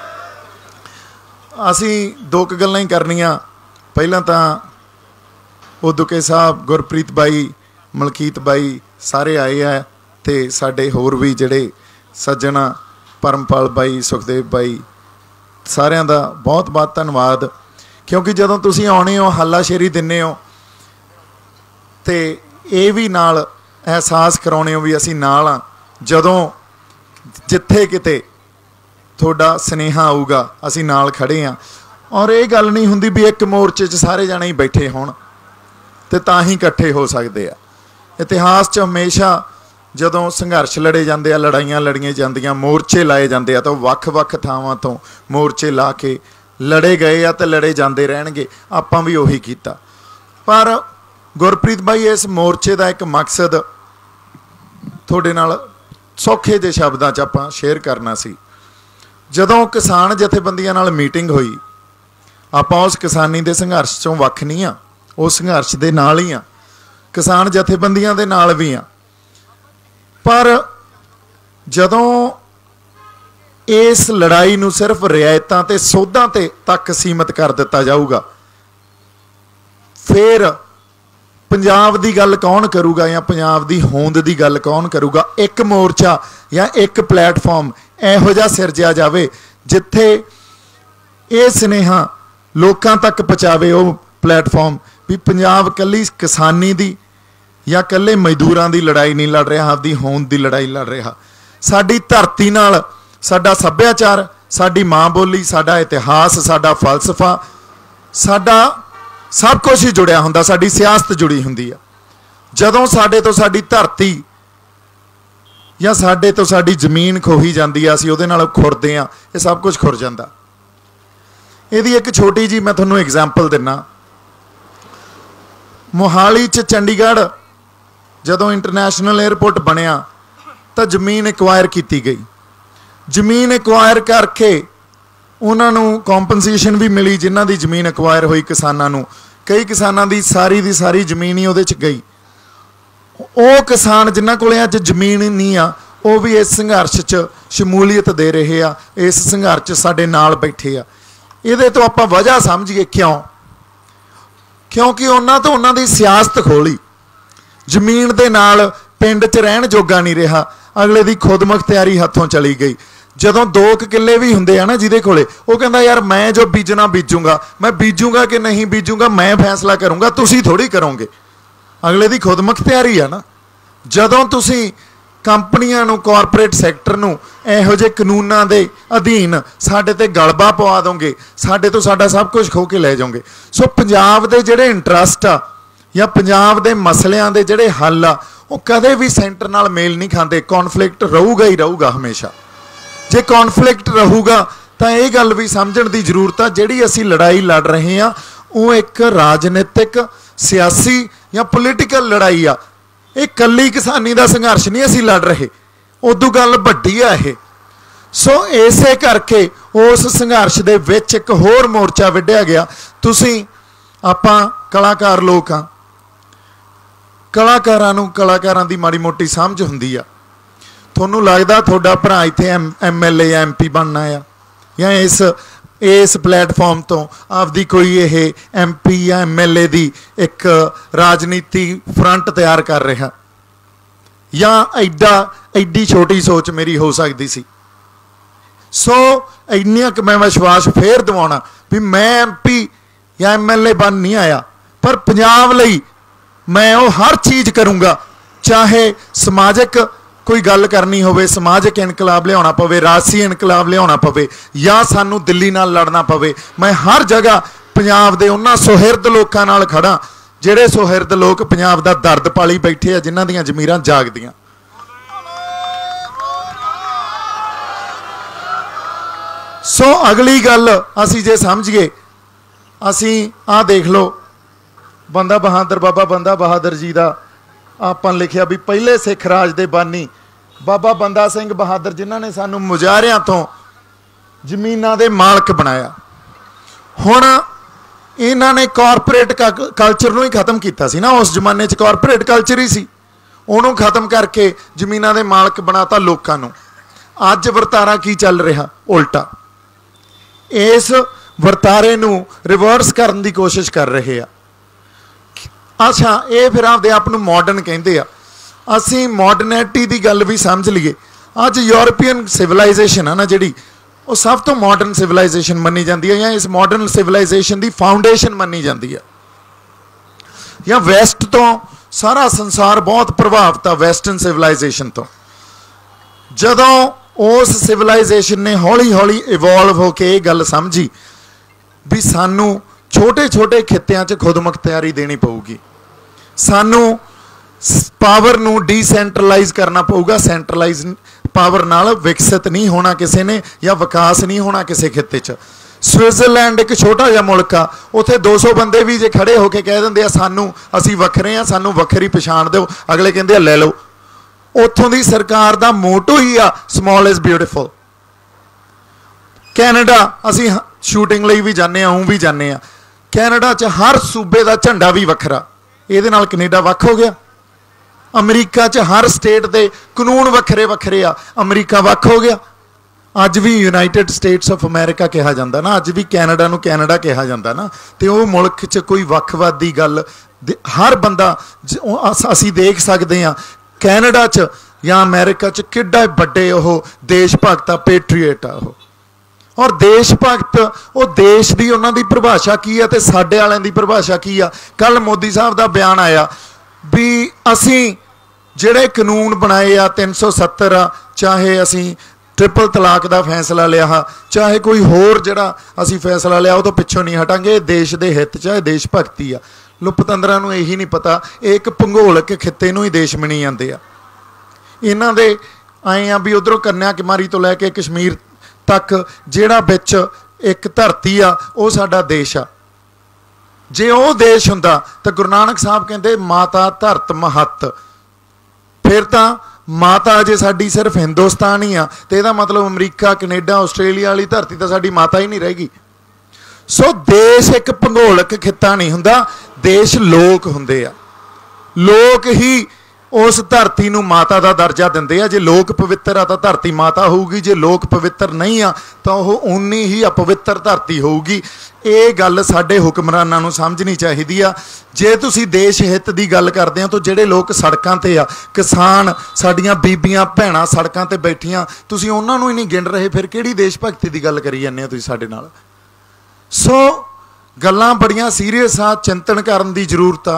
ਅਸੀਂ ਦੋ ਕੁ ਗੱਲਾਂ ਹੀ ਕਰਨੀਆਂ। ਪਹਿਲਾਂ ਤਾਂ ਉਦੁਕੇ ਸਾਹਿਬ, ਗੁਰਪ੍ਰੀਤ ਬਾਈ, ਮਲਕੀਤ ਬਾਈ ਸਾਰੇ ਆਏ ਆ, ਤੇ ਸਾਡੇ ਹੋਰ ਵੀ ਜਿਹੜੇ ਸੱਜਣ, ਪਰਮਪਾਲ ਬਾਈ, ਸੁਖਦੇਵ ਬਾਈ, ਸਾਰਿਆਂ ਦਾ ਬਹੁਤ ਬਹੁਤ ਧੰਨਵਾਦ। ਕਿਉਂਕਿ ਜਦੋਂ ਤੁਸੀਂ ਆਉਣੇ ਹੋ, ਹੱਲਾਸ਼ੇਰੀ ਦਿੰਦੇ ਹੋ ਤੇ ਇਹ ਵੀ ਨਾਲ ਅਹਿਸਾਸ ਕਰਾਉਣੇ ਹੋ ਵੀ ਅਸੀਂ ਨਾਲ ਹਾਂ। ਜਦੋਂ ਜਿੱਥੇ ਕਿਤੇ ਤੁਹਾਡਾ ਸੁਨੇਹਾ ਆਊਗਾ ਅਸੀਂ ਨਾਲ ਖੜੇ ਹਾਂ। ਔਰ ਇਹ ਗੱਲ ਨਹੀਂ ਹੁੰਦੀ ਵੀ ਇੱਕ ਮੋਰਚੇ 'ਚ ਸਾਰੇ ਜਾਣੇ ਹੀ ਬੈਠੇ ਹੋਣ ਤੇ ਤਾਂ ਹੀ ਇਕੱਠੇ ਹੋ ਸਕਦੇ ਆ। ਇਤਿਹਾਸ 'ਚ ਹਮੇਸ਼ਾ ਜਦੋਂ ਸੰਘਰਸ਼ ਲੜੇ ਜਾਂਦੇ ਆ, ਲੜਾਈਆਂ ਲੜੀਆਂ ਜਾਂਦੀਆਂ, ਮੋਰਚੇ ਲਾਏ ਜਾਂਦੇ ਆ, ਤਾਂ ਵੱਖ-ਵੱਖ ਥਾਵਾਂ ਤੋਂ ਮੋਰਚੇ ਲਾ ਕੇ ਲੜੇ ਗਏ ਆ ਤੇ ਲੜੇ ਜਾਂਦੇ ਰਹਿਣਗੇ। ਆਪਾਂ ਵੀ ਉਹੀ ਕੀਤਾ। ਪਰ ਗੁਰਪ੍ਰੀਤ ਬਾਈ, ਇਸ ਮੋਰਚੇ ਦਾ ਇੱਕ ਮਕਸਦ ਤੁਹਾਡੇ ਨਾਲ ਸੌਖੇ ਜਿਹੇ ਸ਼ਬਦਾਂ 'ਚ ਆਪਾਂ ਸ਼ੇਅਰ ਕਰਨਾ ਸੀ। ਜਦੋਂ ਕਿਸਾਨ ਜਥੇਬੰਦੀਆਂ ਨਾਲ ਮੀਟਿੰਗ ਹੋਈ, ਆਪਾਂ ਉਸ ਕਿਸਾਨੀ ਦੇ ਸੰਘਰਸ਼ 'ਚੋਂ ਵੱਖ ਨਹੀਂ ਆ, ਉਸ ਸੰਘਰਸ਼ ਦੇ ਨਾਲ ਹੀ ਆ, ਕਿਸਾਨ ਜਥੇਬੰਦੀਆਂ ਦੇ ਨਾਲ ਵੀ ਆ। ਪਰ ਜਦੋਂ ਇਸ ਲੜਾਈ ਨੂੰ ਸਿਰਫ ਰਿਆਇਤਾਂ ਤੇ ਸੋਧਾਂ ਤੇ ਤੱਕ ਸੀਮਤ ਕਰ ਦਿੱਤਾ ਜਾਊਗਾ, ਫਿਰ ਪੰਜਾਬ ਦੀ ਗੱਲ ਕੌਣ ਕਰੂਗਾ ਜਾਂ ਪੰਜਾਬ ਦੀ ਹੋਂਦ ਦੀ ਗੱਲ ਕੌਣ ਕਰੂਗਾ? ਇੱਕ ਮੋਰਚਾ ਜਾਂ ਇੱਕ ਪਲੇਟਫਾਰਮ ਇਹੋ ਜਿਹਾ ਸਿਰਜਿਆ ਜਾਵੇ ਜਿੱਥੇ ਇਹ ਸੁਨੇਹਾ ਲੋਕਾਂ ਤੱਕ ਪਹੁੰਚਾਵੇ, ਉਹ ਪਲੇਟਫਾਰਮ ਵੀ ਪੰਜਾਬ ਇਕੱਲੀ ਕਿਸਾਨੀ ਦੀ ਜਾਂ ਇਕੱਲੇ ਮਜ਼ਦੂਰਾਂ ਦੀ ਲੜਾਈ ਨਹੀਂ ਲੜ ਰਿਹਾ, ਆਪਦੀ ਹੋਂਦ ਦੀ ਲੜਾਈ ਲੜ ਰਿਹਾ। ਸਾਡੀ ਧਰਤੀ ਨਾਲ ਸਾਡਾ ਸੱਭਿਆਚਾਰ, ਸਾਡੀ ਮਾਂ ਬੋਲੀ, ਸਾਡਾ ਇਤਿਹਾਸ, ਸਾਡਾ ਫਲਸਫਾ, ਸਾਡਾ ਸਭ ਕੁਝ ਹੀ ਜੁੜਿਆ ਹੁੰਦਾ, ਸਾਡੀ ਸਿਆਸਤ ਜੁੜੀ ਹੁੰਦੀ ਆ। ਜਦੋਂ ਸਾਡੇ ਤੋਂ ਸਾਡੀ ਧਰਤੀ ਜਾਂ ਸਾਡੇ ਤੋਂ ਸਾਡੀ ਜ਼ਮੀਨ ਖੋਹੀ ਜਾਂਦੀ ਆ, ਅਸੀਂ ਉਹਦੇ ਨਾਲ ਖੁਰਦੇ ਆ, ਇਹ ਸਭ ਕੁਝ ਖੁਰ ਜਾਂਦਾ। ਇਹਦੀ ਇੱਕ ਛੋਟੀ ਜੀ ਮੈਂ ਤੁਹਾਨੂੰ ਐਗਜ਼ਾਮਪਲ ਦਿੰਨਾ। ਮੋਹਾਲੀ 'ਚ ਚੰਡੀਗੜ੍ਹ ਜਦੋਂ ਇੰਟਰਨੈਸ਼ਨਲ 에ਅਰਪੋਰਟ ਬਣਿਆ ਤਾਂ ਜ਼ਮੀਨ ਐਕਵਾਇਰ ਕੀਤੀ ਗਈ। ਜ਼ਮੀਨ ਐਕਵਾਇਰ ਕਰਕੇ ਉਹਨਾਂ ਨੂੰ ਕੰਪਨਸੇਸ਼ਨ ਵੀ ਮਿਲੀ, ਜਿਨ੍ਹਾਂ ਦੀ ਜ਼ਮੀਨ ਐਕਵਾਇਰ ਹੋਈ ਕਿਸਾਨਾਂ ਨੂੰ। ਕਈ ਕਿਸਾਨਾਂ ਦੀ ਸਾਰੀ ਜ਼ਮੀਨ ਹੀ ਉਹਦੇ 'ਚ ਗਈ। ਉਹ ਕਿਸਾਨ ਜਿਨ੍ਹਾਂ ਕੋਲੇ ਅੱਜ ਜ਼ਮੀਨ ਨਹੀਂ ਆ, ਉਹ ਵੀ ਇਸ ਸੰਘਰਸ਼ 'ਚ ਸ਼ਮੂਲੀਅਤ ਦੇ ਰਹੇ ਆ, ਇਸ ਸੰਘਰਸ਼ 'ਚ ਸਾਡੇ ਨਾਲ ਬੈਠੇ ਆ। ਇਹਦੇ ਤੋਂ ਆਪਾਂ ਵਜ੍ਹਾ ਸਮਝੀਏ ਕਿਉਂ? ਕਿਉਂਕਿ ਉਹਨਾਂ ਤੋਂ ਉਹਨਾਂ ਦੀ ਸਿਆਸਤ ਖੋਲੀ। ਜ਼ਮੀਨ ਦੇ ਨਾਲ ਪਿੰਡ 'ਚ ਰਹਿਣ ਜੋਗਾ ਨਹੀਂ ਰਿਹਾ, ਅਗਲੇ ਦੀ ਖੁਦਮੁਖਤਿਆਰੀ ਹੱਥੋਂ ਚਲੀ ਗਈ। ਜਦੋਂ 2 ਕਿੱਲੇ ਵੀ ਹੁੰਦੇ ਆ ਨਾ ਜਿਹਦੇ ਕੋਲੇ, ਉਹ ਕਹਿੰਦਾ ਯਾਰ ਮੈਂ ਜੋ ਬੀਜਣਾ ਬੀਜੂਗਾ, ਮੈਂ ਬੀਜੂਗਾ ਕਿ ਨਹੀਂ ਬੀਜੂਗਾ ਮੈਂ ਫੈਸਲਾ ਕਰੂੰਗਾ, ਤੁਸੀਂ ਥੋੜੀ ਕਰੋਗੇ। ਅਗਲੇ ਦੀ ਖੁਦਮੁਖਤਿਆਰੀ ਆ ਨਾ। ਜਦੋਂ ਤੁਸੀਂ ਕੰਪਨੀਆਂ ਨੂੰ, ਕਾਰਪੋਰੇਟ ਸੈਕਟਰ ਨੂੰ ਇਹੋ ਜਿਹੇ ਕਾਨੂੰਨਾਂ ਦੇ ਅਧੀਨ ਸਾਡੇ ਤੇ ਗਲਬਾ ਪਵਾ ਦੋਗੇ, ਸਾਡੇ ਤੋਂ ਸਾਡਾ ਸਭ ਕੁਝ ਖੋ ਕੇ ਲੈ ਜਾਓਗੇ। ਸੋ ਪੰਜਾਬ ਦੇ ਜਿਹੜੇ ਇੰਟਰਸਟ ਆ ਜਾਂ ਪੰਜਾਬ ਦੇ ਮਸਲਿਆਂ ਦੇ ਜਿਹੜੇ ਹੱਲ ਆ ਉਹ ਕਦੇ ਵੀ ਸੈਂਟਰ ਨਾਲ ਮੇਲ ਨਹੀਂ ਖਾਂਦੇ। ਕੌਨਫਲਿਕਟ ਰਹੂਗਾ ਹੀ ਰਹੂਗਾ ਹਮੇਸ਼ਾ। ਜੇ ਕੌਨਫਲਿਕਟ ਰਹੂਗਾ ਤਾਂ ਇਹ ਗੱਲ ਵੀ ਸਮਝਣ ਦੀ ਜ਼ਰੂਰਤ ਆ, ਜਿਹੜੀ ਅਸੀਂ ਲੜਾਈ ਲੜ ਰਹੇ ਹਾਂ ਉਹ ਇੱਕ ਰਾਜਨੀਤਿਕ, ਸਿਆਸੀ ਜਾਂ ਪੋਲੀਟੀਕਲ ਲੜਾਈ ਆ। ਇਹ ਕੱਲੀ ਕਿਸਾਨੀ ਦਾ ਸੰਘਰਸ਼ ਨਹੀਂ ਅਸੀਂ ਲੜ ਰਹੇ, ਉਦੋਂ ਗੱਲ ਵੱਡੀ ਆ ਇਹ। ਸੋ ਇਸੇ ਕਰਕੇ ਉਸ ਸੰਘਰਸ਼ ਦੇ ਵਿੱਚ ਇੱਕ ਹੋਰ ਮੋਰਚਾ ਵਿੱਢਿਆ ਗਿਆ। ਤੁਸੀਂ ਆਪਾਂ ਕਲਾਕਾਰ ਲੋਕ ਆ, ਕਲਾਕਾਰਾਂ ਨੂੰ ਕਲਾਕਾਰਾਂ ਦੀ ਮਾੜੀ ਮੋਟੀ ਸਮਝ ਹੁੰਦੀ ਆ। ਤੁਹਾਨੂੰ ਲੱਗਦਾ ਤੁਹਾਡਾ ਭਰਾ ਇੱਥੇ MLA ਜਾਂ MP ਬਣਨਾ ਆ, ਜਾਂ ਇਸ ਪਲੇਟਫਾਰਮ ਤੋਂ ਆਪਦੀ ਕੋਈ ਇਹ MP ਜਾਂ MLA ਦੀ ਇੱਕ ਰਾਜਨੀਤੀ ਫਰੰਟ ਤਿਆਰ ਕਰ ਰਿਹਾ, ਜਾਂ ਐਡੀ ਛੋਟੀ ਸੋਚ ਮੇਰੀ ਹੋ ਸਕਦੀ ਸੀ। ਸੋ ਇੰਨੀਆਂ ਕਿ ਮੈਂ ਵਿਸ਼ਵਾਸ ਫੇਰ ਦਿਵਾਉਣਾ ਵੀ ਮੈਂ MP ਜਾਂ MLA ਬਣ ਨਹੀਂ ਆਇਆ, ਪਰ ਪੰਜਾਬ ਲਈ ਮੈਂ ਉਹ ਹਰ ਚੀਜ਼ ਕਰੂੰਗਾ, ਚਾਹੇ ਸਮਾਜਿਕ ਕੋਈ ਗੱਲ ਕਰਨੀ ਹੋਵੇ, ਸਮਾਜਿਕ ਇਨਕਲਾਬ ਲਿਆਉਣਾ ਪਵੇ, ਰਾਜਸੀ ਇਨਕਲਾਬ ਲਿਆਉਣਾ ਪਵੇ, ਜਾਂ ਸਾਨੂੰ ਦਿੱਲੀ ਨਾਲ ਲੜਨਾ ਪਵੇ। ਮੈਂ ਹਰ ਜਗ੍ਹਾ ਪੰਜਾਬ ਦੇ ਉਹਨਾਂ ਸੁਹਿਰਦ ਲੋਕਾਂ ਨਾਲ ਖੜਾ ਜਿਹੜੇ ਸੁਹਿਰਦ ਲੋਕ ਪੰਜਾਬ ਦਾ ਦਰਦ ਪਾਲੀ ਬੈਠੇ ਆ, ਜਿਨ੍ਹਾਂ ਦੀਆਂ ਜ਼ਮੀਰਾਂ ਜਾਗਦੀਆਂ। ਸੋ ਅਗਲੀ ਗੱਲ ਅਸੀਂ ਜੇ ਸਮਝੀਏ, ਅਸੀਂ ਆਹ ਦੇਖ ਲਓ ਬੰਦਾ ਬਹਾਦਰ, ਬਾਬਾ ਬੰਦਾ ਬਹਾਦਰ ਜੀ ਦਾ ਆਪਾਂ ਲਿਖਿਆ ਵੀ ਪਹਿਲੇ ਸਿੱਖ ਰਾਜ ਦੇ ਬਾਨੀ ਬਾਬਾ ਬੰਦਾ ਸਿੰਘ ਬਹਾਦਰ, ਜਿਨ੍ਹਾਂ ਨੇ ਸਾਨੂੰ ਮੁਜ਼ਾਹਰਿਆਂ ਤੋਂ ਜ਼ਮੀਨਾਂ ਦੇ ਮਾਲਕ ਬਣਾਇਆ। ਹੁਣ ਇਹਨਾਂ ਨੇ ਕਾਰਪੋਰੇਟ ਕਲਚਰ ਨੂੰ ਹੀ ਖਤਮ ਕੀਤਾ ਸੀ ਨਾ। ਉਸ ਜ਼ਮਾਨੇ 'ਚ ਕਾਰਪੋਰੇਟ ਕਲਚਰ ਹੀ ਸੀ, ਉਹਨੂੰ ਖਤਮ ਕਰਕੇ ਜ਼ਮੀਨਾਂ ਦੇ ਮਾਲਕ ਬਣਾਤਾ ਲੋਕਾਂ ਨੂੰ। ਅੱਜ ਵਰਤਾਰਾ ਕੀ ਚੱਲ ਰਿਹਾ? ਉਲਟਾ। ਇਸ ਵਰਤਾਰੇ ਨੂੰ ਰਿਵਰਸ ਕਰਨ ਦੀ ਕੋਸ਼ਿਸ਼ ਕਰ ਰਹੇ ਆ। ਅੱਛਾ, ਇਹ ਫਿਰ ਆਪਦੇ ਆਪ ਨੂੰ ਮਾਡਰਨ ਕਹਿੰਦੇ ਆ। ਅਸੀਂ ਮਾਡਰਨਿਟੀ ਦੀ ਗੱਲ ਵੀ ਸਮਝ ਲਈਏ। ਅੱਜ ਯੂਰਪੀਅਨ ਸਿਵਲਾਈਜੇਸ਼ਨ ਆ ਨਾ ਜਿਹੜੀ, ਉਹ ਸਭ ਤੋਂ ਮਾਡਰਨ ਸਿਵਲਾਈਜੇਸ਼ਨ ਮੰਨੀ ਜਾਂਦੀ ਹੈ, ਜਾਂ ਇਸ ਮਾਡਰਨ ਸਿਵਲਾਈਜੇਸ਼ਨ ਦੀ ਫਾਊਂਡੇਸ਼ਨ ਮੰਨੀ ਜਾਂਦੀ ਹੈ। ਜਾਂ ਵੈਸਟ ਤੋਂ ਸਾਰਾ ਸੰਸਾਰ ਬਹੁਤ ਪ੍ਰਭਾਵਿਤ ਆ ਵੈਸਟਰਨ ਸਿਵਲਾਈਜੇਸ਼ਨ ਤੋਂ। ਜਦੋਂ ਉਸ ਸਿਵਲਾਈਜੇਸ਼ਨ ਨੇ ਹੌਲੀ ਹੌਲੀ ਇਵੋਲਵ ਹੋ ਕੇ ਇਹ ਗੱਲ ਸਮਝੀ ਵੀ ਸਾਨੂੰ ਛੋਟੇ ਛੋਟੇ ਖਿੱਤਿਆਂ 'ਚ ਖੁਦਮੁਖਤਿਆਰੀ ਦੇਣੀ ਪਊਗੀ, ਸਾਨੂੰ ਪਾਵਰ ਨੂੰ ਡੀਸੈਂਟਰਲਾਈਜ਼ ਕਰਨਾ ਪਊਗਾ। ਸੈਂਟਰਲਾਈਜ਼ ਪਾਵਰ ਨਾਲ ਵਿਕਸਿਤ ਨਹੀਂ ਹੋਣਾ ਕਿਸੇ ਨੇ, ਜਾਂ ਵਿਕਾਸ ਨਹੀਂ ਹੋਣਾ ਕਿਸੇ ਖਿੱਤੇ 'ਚ। ਸਵਿਟਜ਼ਰਲੈਂਡ ਇੱਕ ਛੋਟਾ ਜਿਹਾ ਮੁਲਕ ਆ, ਉੱਥੇ 200 ਬੰਦੇ ਵੀ ਜੇ ਖੜੇ ਹੋ ਕੇ ਕਹਿ ਦਿੰਦੇ ਆ ਸਾਨੂੰ, ਅਸੀਂ ਵੱਖਰੇ ਆ, ਸਾਨੂੰ ਵੱਖਰੀ ਪਛਾਣ ਦਿਓ, ਅਗਲੇ ਕਹਿੰਦੇ ਆ ਲੈ ਲਓ। ਉੱਥੋਂ ਦੀ ਸਰਕਾਰ ਦਾ ਮੋਟੋ ਹੀ ਆ ਸਮਾਲ ਇਜ਼ ਬਿਊਟੀਫੁਲ। ਕੈਨੇਡਾ ਅਸੀਂ ਸ਼ੂਟਿੰਗ ਲਈ ਵੀ ਜਾਂਦੇ ਆ, ਵੀ ਜਾਂਦੇ ਆ। ਕੈਨੇਡਾ 'ਚ ਹਰ ਸੂਬੇ ਦਾ ਝੰਡਾ ਵੀ ਵੱਖਰਾ, ਇਹਦੇ ਨਾਲ ਕੈਨੇਡਾ ਵੱਖ ਹੋ ਗਿਆ। ਅਮਰੀਕਾ 'ਚ ਹਰ ਸਟੇਟ ਦੇ ਕਾਨੂੰਨ ਵੱਖਰੇ ਵੱਖਰੇ ਆ, ਅਮਰੀਕਾ ਵੱਖ ਹੋ ਗਿਆ। ਅੱਜ ਵੀ ਯੂਨਾਈਟਿਡ ਸਟੇਟਸ ਆਫ ਅਮਰੀਕਾ ਕਿਹਾ ਜਾਂਦਾ ਨਾ, ਅੱਜ ਵੀ ਕੈਨੇਡਾ ਨੂੰ ਕੈਨੇਡਾ ਕਿਹਾ ਜਾਂਦਾ ਨਾ। ਤੇ ਉਹ ਮੁਲਕ 'ਚ ਕੋਈ ਵੱਖਵਾਦ ਦੀ ਗੱਲ ਹਰ ਬੰਦਾ ਅਸੀਂ ਦੇਖ ਸਕਦੇ ਹਾਂ। ਕੈਨੇਡਾ 'ਚ ਜਾਂ ਅਮਰੀਕਾ 'ਚ ਕਿੱਡਾ ਵੱਡੇ ਉਹ ਦੇਸ਼ ਭਗਤ ਆ, ਪੈਟਰੀਅਟ ਆ ਉਹ। ਔਰ ਦੇਸ਼ ਭਗਤ, ਉਹ ਦੇਸ਼ ਦੀ ਉਹਨਾਂ ਦੀ ਪਰਿਭਾਸ਼ਾ ਕੀ ਆ ਤੇ ਸਾਡੇ ਵਾਲਿਆਂ ਦੀ ਪਰਿਭਾਸ਼ਾ ਕੀ ਆ। ਕੱਲ ਮੋਦੀ ਸਾਹਿਬ ਦਾ ਬਿਆਨ ਆਇਆ ਵੀ ਅਸੀਂ ਜਿਹੜੇ ਕਾਨੂੰਨ ਬਣਾਏ ਆ 370 ਆ, ਚਾਹੇ ਅਸੀਂ ਟ੍ਰਿਪਲ ਤਲਾਕ ਦਾ ਫੈਸਲਾ ਲਿਆ, ਚਾਹੇ ਕੋਈ ਹੋਰ ਜਿਹੜਾ ਅਸੀਂ ਫੈਸਲਾ ਲਿਆ, ਉਹ ਤੋਂ ਪਿੱਛੋਂ ਨਹੀਂ ਹਟਾਂਗੇ। ਦੇਸ਼ ਦੇ ਹਿੱਤ 'ਚ ਇਹ ਦੇਸ਼ ਭਗਤੀ ਆ। ਪਤੰਦਰਾਂ ਨੂੰ ਇਹੀ ਨਹੀਂ ਪਤਾ, ਇਹ ਇੱਕ ਭੂਗੋਲਿਕ ਖਿੱਤੇ ਨੂੰ ਹੀ ਦੇਸ਼ ਮਨੀ ਜਾਂਦੇ ਆ। ਇਹਨਾਂ ਦੇ ਆਏ ਆ ਵੀ ਉਧਰੋਂ ਕੰਨਿਆ ਕੁਮਾਰੀ ਤੋਂ ਲੈ ਕੇ ਕਸ਼ਮੀਰ ਤੱਕ ਜਿਹੜਾ ਵਿੱਚ ਇੱਕ ਧਰਤੀ ਆ, ਉਹ ਸਾਡਾ ਦੇਸ਼ ਆ। ਜੇ ਉਹ ਦੇਸ਼ ਹੁੰਦਾ ਤਾਂ ਗੁਰੂ ਨਾਨਕ ਸਾਹਿਬ ਕਹਿੰਦੇ ਮਾਤਾ ਧਰਤ ਮਹੱਤ। ਫਿਰ ਤਾਂ ਮਾਤਾ ਜੇ ਸਾਡੀ ਸਿਰਫ ਹਿੰਦੁਸਤਾਨ ਹੀ ਆ, ਤੇ ਇਹਦਾ ਮਤਲਬ ਅਮਰੀਕਾ, ਕੈਨੇਡਾ, ਆਸਟ੍ਰੇਲੀਆ ਵਾਲੀ ਧਰਤੀ ਤਾਂ ਸਾਡੀ ਮਾਤਾ ਹੀ ਨਹੀਂ ਰਹੇਗੀ। ਸੋ ਦੇਸ਼ ਇੱਕ ਭੂਗੋਲਿਕ ਖਿੱਤਾ ਨਹੀਂ ਹੁੰਦਾ, ਦੇਸ਼ ਲੋਕ ਹੁੰਦੇ ਆ। ਲੋਕ ਹੀ ਉਸ ਧਰਤੀ ਨੂੰ ਮਾਤਾ ਦਾ ਦਰਜਾ ਦਿੰਦੇ ਆ। ਜੇ ਲੋਕ ਪਵਿੱਤਰ ਆ ਤਾਂ ਧਰਤੀ ਮਾਤਾ ਹੋਊਗੀ, ਜੇ ਲੋਕ ਪਵਿੱਤਰ ਨਹੀਂ ਆ ਤਾਂ ਉਹ ਓਨੀ ਹੀ ਅਪਵਿੱਤਰ ਧਰਤੀ ਹੋਊਗੀ। ਇਹ ਗੱਲ ਸਾਡੇ ਹੁਕਮਰਾਨਾਂ ਨੂੰ ਸਮਝਣੀ ਚਾਹੀਦੀ ਆ। ਜੇ ਤੁਸੀਂ ਦੇਸ਼ ਹਿੱਤ ਦੀ ਗੱਲ ਕਰਦੇ ਹੋ ਤਾਂ ਜਿਹੜੇ ਲੋਕ ਸੜਕਾਂ ਤੇ ਆ, ਕਿਸਾਨ, ਸਾਡੀਆਂ ਬੀਬੀਆਂ ਭੈਣਾਂ ਸੜਕਾਂ ਤੇ ਬੈਠੀਆਂ, ਤੁਸੀਂ ਉਹਨਾਂ ਨੂੰ ਹੀ ਨਹੀਂ ਗਿਣ ਰਹੇ, ਫਿਰ ਕਿਹੜੀ ਦੇਸ਼ ਭਗਤੀ ਦੀ ਗੱਲ ਕਰੀ ਜਾਂਦੇ ਹੋ ਤੁਸੀਂ ਸਾਡੇ ਨਾਲ। ਸੋ ਗੱਲਾਂ ਬੜੀਆਂ ਸੀਰੀਅਸ ਆ, ਚਿੰਤਨ ਕਰਨ ਦੀ ਜ਼ਰੂਰਤ ਆ।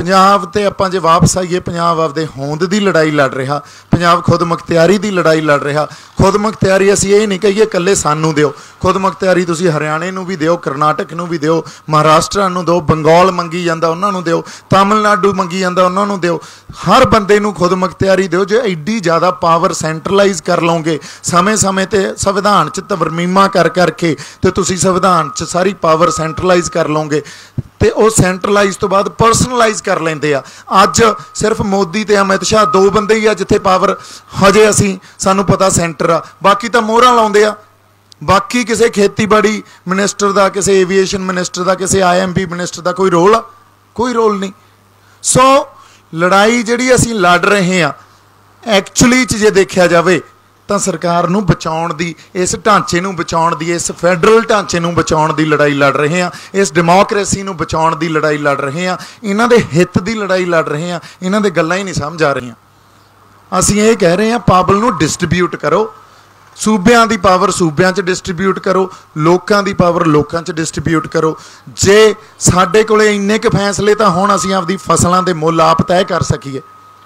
पंजाब ते आपां जे वापस आईए, पंजाब आपदे होंद दी लड़ाई लड़ रहा, पंजाब खुद मुख्तियारी दी लड़ाई लड़ रहा। खुद मुख्तियारी असीं ये नहीं कहिए कल्ले सानू दिओ, खुद मुख्तियारी तुसीं हरियाणे नूं भी दिओ, करनाटक नूं भी दिओ, महाराष्ट्र नूं दिओ, बंगाल मंगी जांदा उन्हां नूं दिओ, तमिलनाडु मंगी जांदा उन्हां नूं दिओ। हर बंदे नूं खुद मुख्तियारी दिओ। जे एड्डी ज़्यादा पावर सेंट्रलाइज कर लओगे, समय समय ते संविधान च तरमीमां कर करके ते तुसीं संविधान च सारी पावर सेंट्रलाइज कर लओगे ते ਉਹ ਸੈਂਟਰਲਾਈਜ਼ ਤੋਂ ਬਾਅਦ ਪਰਸਨਲਾਈਜ਼ ਕਰ ਲੈਂਦੇ ਆ। ਅੱਜ ਸਿਰਫ ਮੋਦੀ ਤੇ ਅਮਿਤ ਸ਼ਾਹ ਦੋ ਬੰਦੇ ਹੀ ਆ ਜਿੱਥੇ ਪਾਵਰ ਹਜੇ ਅਸੀਂ ਸਾਨੂੰ ਪਤਾ ਸੈਂਟਰ ਆ, ਬਾਕੀ ਤਾਂ ਮੋਹਰਾਂ ਲਾਉਂਦੇ ਆ। ਬਾਕੀ ਕਿਸੇ ਖੇਤੀਬਾੜੀ ਮਿਨਿਸਟਰ ਦਾ, ਕਿਸੇ ਏਵੀਏਸ਼ਨ ਮਿਨਿਸਟਰ ਦਾ, ਕਿਸੇ IMP ਮਿਨਿਸਟਰ ਦਾ ਕੋਈ ਰੋਲ ਆ? ਕੋਈ ਰੋਲ ਨਹੀਂ। ਸੋ ਲੜਾਈ ਜਿਹੜੀ ਅਸੀਂ ਲੜ ਰਹੇ ਹਾਂ ਐਕਚੁਅਲੀ 'ਚ ਜੇ ਦੇਖਿਆ ਜਾਵੇ ਤਾਂ ਸਰਕਾਰ ਨੂੰ ਬਚਾਉਣ ਦੀ, ਇਸ ਢਾਂਚੇ ਨੂੰ ਬਚਾਉਣ ਦੀ, ਇਸ ਫੈਡਰਲ ਢਾਂਚੇ ਨੂੰ ਬਚਾਉਣ ਦੀ ਲੜਾਈ ਲੜ ਰਹੇ ਹਾਂ, ਇਸ ਡੈਮੋਕ੍ਰੇਸੀ ਨੂੰ ਬਚਾਉਣ ਦੀ ਲੜਾਈ ਲੜ ਰਹੇ ਹਾਂ, ਇਹਨਾਂ ਦੇ ਹਿੱਤ ਦੀ ਲੜਾਈ ਲੜ ਰਹੇ ਹਾਂ। ਇਹਨਾਂ ਦੇ ਗੱਲਾਂ ਹੀ ਨਹੀਂ ਸਮਝ ਆ ਰਹੀਆਂ। ਅਸੀਂ ਇਹ ਕਹਿ ਰਹੇ ਹਾਂ ਪਾਵਰ ਨੂੰ ਡਿਸਟ੍ਰੀਬਿਊਟ ਕਰੋ, ਸੂਬਿਆਂ ਦੀ ਪਾਵਰ ਸੂਬਿਆਂ 'ਚ ਡਿਸਟ੍ਰੀਬਿਊਟ ਕਰੋ, ਲੋਕਾਂ ਦੀ ਪਾਵਰ ਲੋਕਾਂ 'ਚ ਡਿਸਟ੍ਰੀਬਿਊਟ ਕਰੋ। ਜੇ ਸਾਡੇ ਕੋਲੇ ਇੰਨੇ ਕੁ ਫੈਸਲੇ ਤਾਂ ਹੁਣ ਅਸੀਂ ਆਪਦੀ ਫਸਲਾਂ ਦੇ ਮੁੱਲ ਆਪ ਤੈਅ ਕਰ ਸਕੀਏ।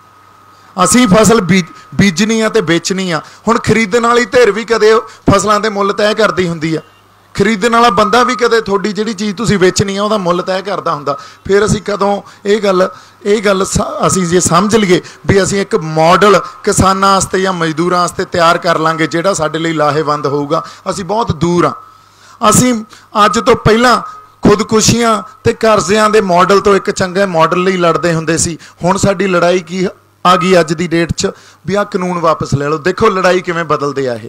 ਅਸੀਂ ਫਸਲ ਬੀਜਣੀ ਆ ਤੇ ਵੇਚਣੀ ਆ। ਹੁਣ ਖਰੀਦਣ ਵਾਲੀ ਧਿਰ ਵੀ ਕਦੇ ਫਸਲਾਂ ਦੇ ਮੁੱਲ ਤੈਅ ਕਰਦੀ ਹੁੰਦੀ ਆ, ਖਰੀਦਣ ਵਾਲਾ ਬੰਦਾ ਵੀ ਕਦੇ ਤੁਹਾਡੀ ਜਿਹੜੀ ਚੀਜ਼ ਤੁਸੀਂ ਵੇਚਣੀ ਆ ਉਹਦਾ ਮੁੱਲ ਤੈਅ ਕਰਦਾ ਹੁੰਦਾ। ਫਿਰ ਅਸੀਂ ਕਦੋਂ ਇਹ ਗੱਲ ਅਸੀਂ ਜੇ ਸਮਝ ਲਈਏ ਵੀ ਅਸੀਂ ਇੱਕ ਮਾਡਲ ਕਿਸਾਨਾਂ ਵਾਸਤੇ ਜਾਂ ਮਜ਼ਦੂਰਾਂ ਵਾਸਤੇ ਤਿਆਰ ਕਰ ਲਾਂਗੇ ਜਿਹੜਾ ਸਾਡੇ ਲਈ ਲਾਹੇਵੰਦ ਹੋਊਗਾ, ਅਸੀਂ ਬਹੁਤ ਦੂਰ ਆ। ਅਸੀਂ ਅੱਜ ਤੋਂ ਪਹਿਲਾਂ ਖੁਦਕੁਸ਼ੀਆਂ ਤੇ ਕਰਜ਼ਿਆਂ ਦੇ ਮਾਡਲ ਤੋਂ ਇੱਕ ਚੰਗੇ ਮਾਡਲ ਲਈ ਲੜਦੇ ਹੁੰਦੇ ਸੀ। ਹੁਣ ਸਾਡੀ ਲੜਾਈ ਕੀ ਆ ਗਈ ਅੱਜ ਦੀ ਡੇਟ 'ਚ ਵੀ ਆਹ ਕਾਨੂੰਨ ਵਾਪਸ ਲੈ ਲਓ। ਦੇਖੋ ਲੜਾਈ ਕਿਵੇਂ ਬਦਲਦੇ ਆ।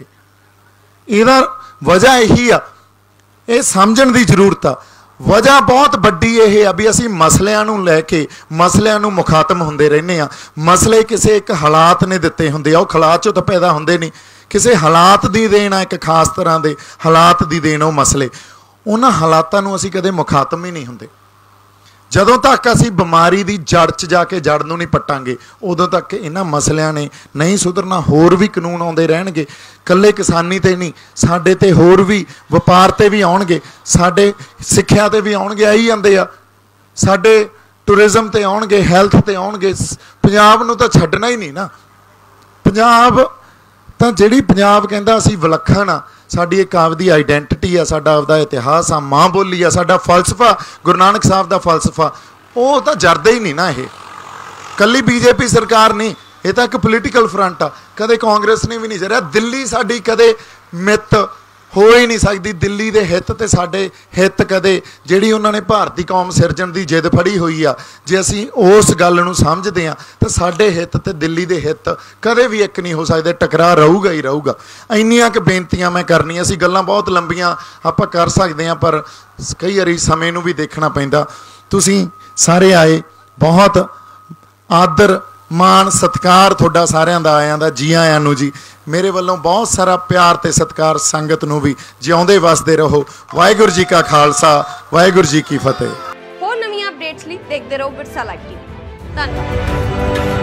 ਇਹਦਾ ਵਜ੍ਹਾ ਇਹੀ ਆ, ਇਹ ਸਮਝਣ ਦੀ ਜ਼ਰੂਰਤ ਆ। ਵਜ੍ਹਾ ਬਹੁਤ ਵੱਡੀ ਇਹ ਆ ਵੀ ਅਸੀਂ ਮਸਲਿਆਂ ਨੂੰ ਲੈ ਕੇ ਮਸਲਿਆਂ ਨੂੰ ਮੁਖਾਤਮ ਹੁੰਦੇ ਰਹਿੰਦੇ ਆ। ਮਸਲੇ ਕਿਸੇ ਇੱਕ ਹਾਲਾਤ ਨੇ ਦਿੱਤੇ ਹੁੰਦੇ ਆ, ਉਹ ਹਾਲਾਤ 'ਚੋਂ ਤਾਂ ਪੈਦਾ ਹੁੰਦੇ ਨਹੀਂ, ਕਿਸੇ ਹਾਲਾਤ ਦੀ ਦੇਣ ਆ, ਇੱਕ ਖਾਸ ਤਰ੍ਹਾਂ ਦੇ ਹਾਲਾਤ ਦੀ ਦੇਣ ਉਹ ਮਸਲੇ। ਉਹਨਾਂ ਹਾਲਾਤਾਂ ਨੂੰ ਅਸੀਂ ਕਦੇ ਮੁਖਾਤਮ ਹੀ ਨਹੀਂ ਹੁੰਦੇ। ਜਦੋਂ ਤੱਕ ਅਸੀਂ ਬਿਮਾਰੀ ਦੀ ਜੜ 'ਚ ਜਾ ਕੇ ਜੜ ਨੂੰ ਨਹੀਂ ਪੱਟਾਂਗੇ ਉਦੋਂ ਤੱਕ ਇਹਨਾਂ ਮਸਲਿਆਂ ਨੇ ਨਹੀਂ ਸੁਧਰਨਾ। ਹੋਰ ਵੀ ਕਾਨੂੰਨ ਆਉਂਦੇ ਰਹਿਣਗੇ, ਇਕੱਲੇ ਕਿਸਾਨੀ ਤੇ ਨਹੀਂ, ਸਾਡੇ ਤੇ ਹੋਰ ਵੀ ਵਪਾਰ ਤੇ ਵੀ ਆਉਣਗੇ, ਸਾਡੇ ਸਿੱਖਿਆ ਤੇ ਵੀ ਆਉਣਗੇ, ਆਈ ਜਾਂਦੇ ਆ, ਸਾਡੇ ਟੂਰਿਜ਼ਮ ਤੇ ਆਉਣਗੇ, ਹੈਲਥ ਤੇ ਆਉਣਗੇ। ਪੰਜਾਬ ਨੂੰ ਤਾਂ ਛੱਡਣਾ ਹੀ ਨਹੀਂ ਨਾ। ਪੰਜਾਬ ਤਾਂ ਜਿਹੜੀ ਪੰਜਾਬ ਕਹਿੰਦਾ ਅਸੀਂ ਵਿਲੱਖਣ ਆ, ਸਾਡੀ ਇੱਕ ਆਪਦੀ ਆਈਡੈਂਟਿਟੀ ਆ, ਸਾਡਾ ਆਪਦਾ ਇਤਿਹਾਸ ਆ, ਮਾਂ ਬੋਲੀ ਆ, ਸਾਡਾ ਫਲਸਫਾ ਗੁਰੂ ਨਾਨਕ ਸਾਹਿਬ ਦਾ ਫਲਸਫਾ, ਉਹ ਤਾਂ ਜਰਦਾ ਹੀ ਨਹੀਂ ਨਾ। ਇਹ ਕੱਲੀ BJP ਸਰਕਾਰ ਨਹੀਂ, ਇਹ ਤਾਂ ਇੱਕ ਪੋਲੀਟੀਕਲ ਫਰੰਟ ਆ। ਕਦੇ ਕਾਂਗਰਸ ਨੇ ਵੀ ਨਹੀਂ ਜਰਿਆ। ਦਿੱਲੀ ਸਾਡੀ ਕਦੇ ਮਿੱਤ ਹੋ ਹੀ ਨਹੀਂ ਸਕਦੀ। ਦਿੱਲੀ ਦੇ ਹਿੱਤ ਤੇ ਸਾਡੇ ਹਿੱਤ ਕਦੇ ਜਿਹੜੀ ਉਹਨਾਂ ਨੇ ਭਾਰਤੀ ਕੌਮ ਸਿਰਜਣ ਦੀ ਜਿੱਦ ਫੜੀ ਹੋਈ ਆ, ਜੇ ਅਸੀਂ ਉਸ ਗੱਲ ਨੂੰ ਸਮਝਦੇ ਹਾਂ ਤਾਂ ਸਾਡੇ ਹਿੱਤ ਤੇ ਦਿੱਲੀ ਦੇ ਹਿੱਤ ਕਦੇ ਵੀ ਇੱਕ ਨਹੀਂ ਹੋ ਸਕਦੇ। ਟਕਰਾਅ ਰਹੂਗਾ ਹੀ ਰਹੂਗਾ। ਇੰਨੀਆਂ ਕੁ ਬੇਨਤੀਆਂ ਮੈਂ ਕਰਨੀਆਂ ਸੀ। ਗੱਲਾਂ ਬਹੁਤ ਲੰਬੀਆਂ ਆਪਾਂ ਕਰ ਸਕਦੇ ਹਾਂ, ਪਰ ਕਈ ਵਾਰੀ ਸਮੇਂ ਨੂੰ ਵੀ ਦੇਖਣਾ ਪੈਂਦਾ। ਤੁਸੀਂ ਸਾਰੇ ਆਏ, ਬਹੁਤ ਆਦਰ ਮਾਣ ਸਤਿਕਾਰ ਤੁਹਾਡਾ ਸਾਰਿਆਂ ਦਾ ਆਇਆਂ ਦਾ। ਜੀ ਆਇਆਂ ਨੂੰ ਜੀ। ਮੇਰੇ ਵੱਲੋਂ ਬਹੁਤ ਸਾਰਾ ਪਿਆਰ ਤੇ ਸਤਿਕਾਰ। ਸੰਗਤ ਨੂੰ ਵੀ ਜਿਉਂਦੇ ਵਸਦੇ ਰਹੋ। ਵਾਹਿਗੁਰੂ ਜੀ ਕਾ ਖਾਲਸਾ, ਵਾਹਿਗੁਰੂ ਜੀ ਕੀ ਫਤਿਹ। ਹੋਰ ਨਵੀਆਂ ਅਪਡੇਟਸ ਲਈ ਦੇਖਦੇ ਰਹੋ ਵਿਰਸਾ ਲਾਈਵ ਟੀਵੀ। ਧੰਨਵਾਦ।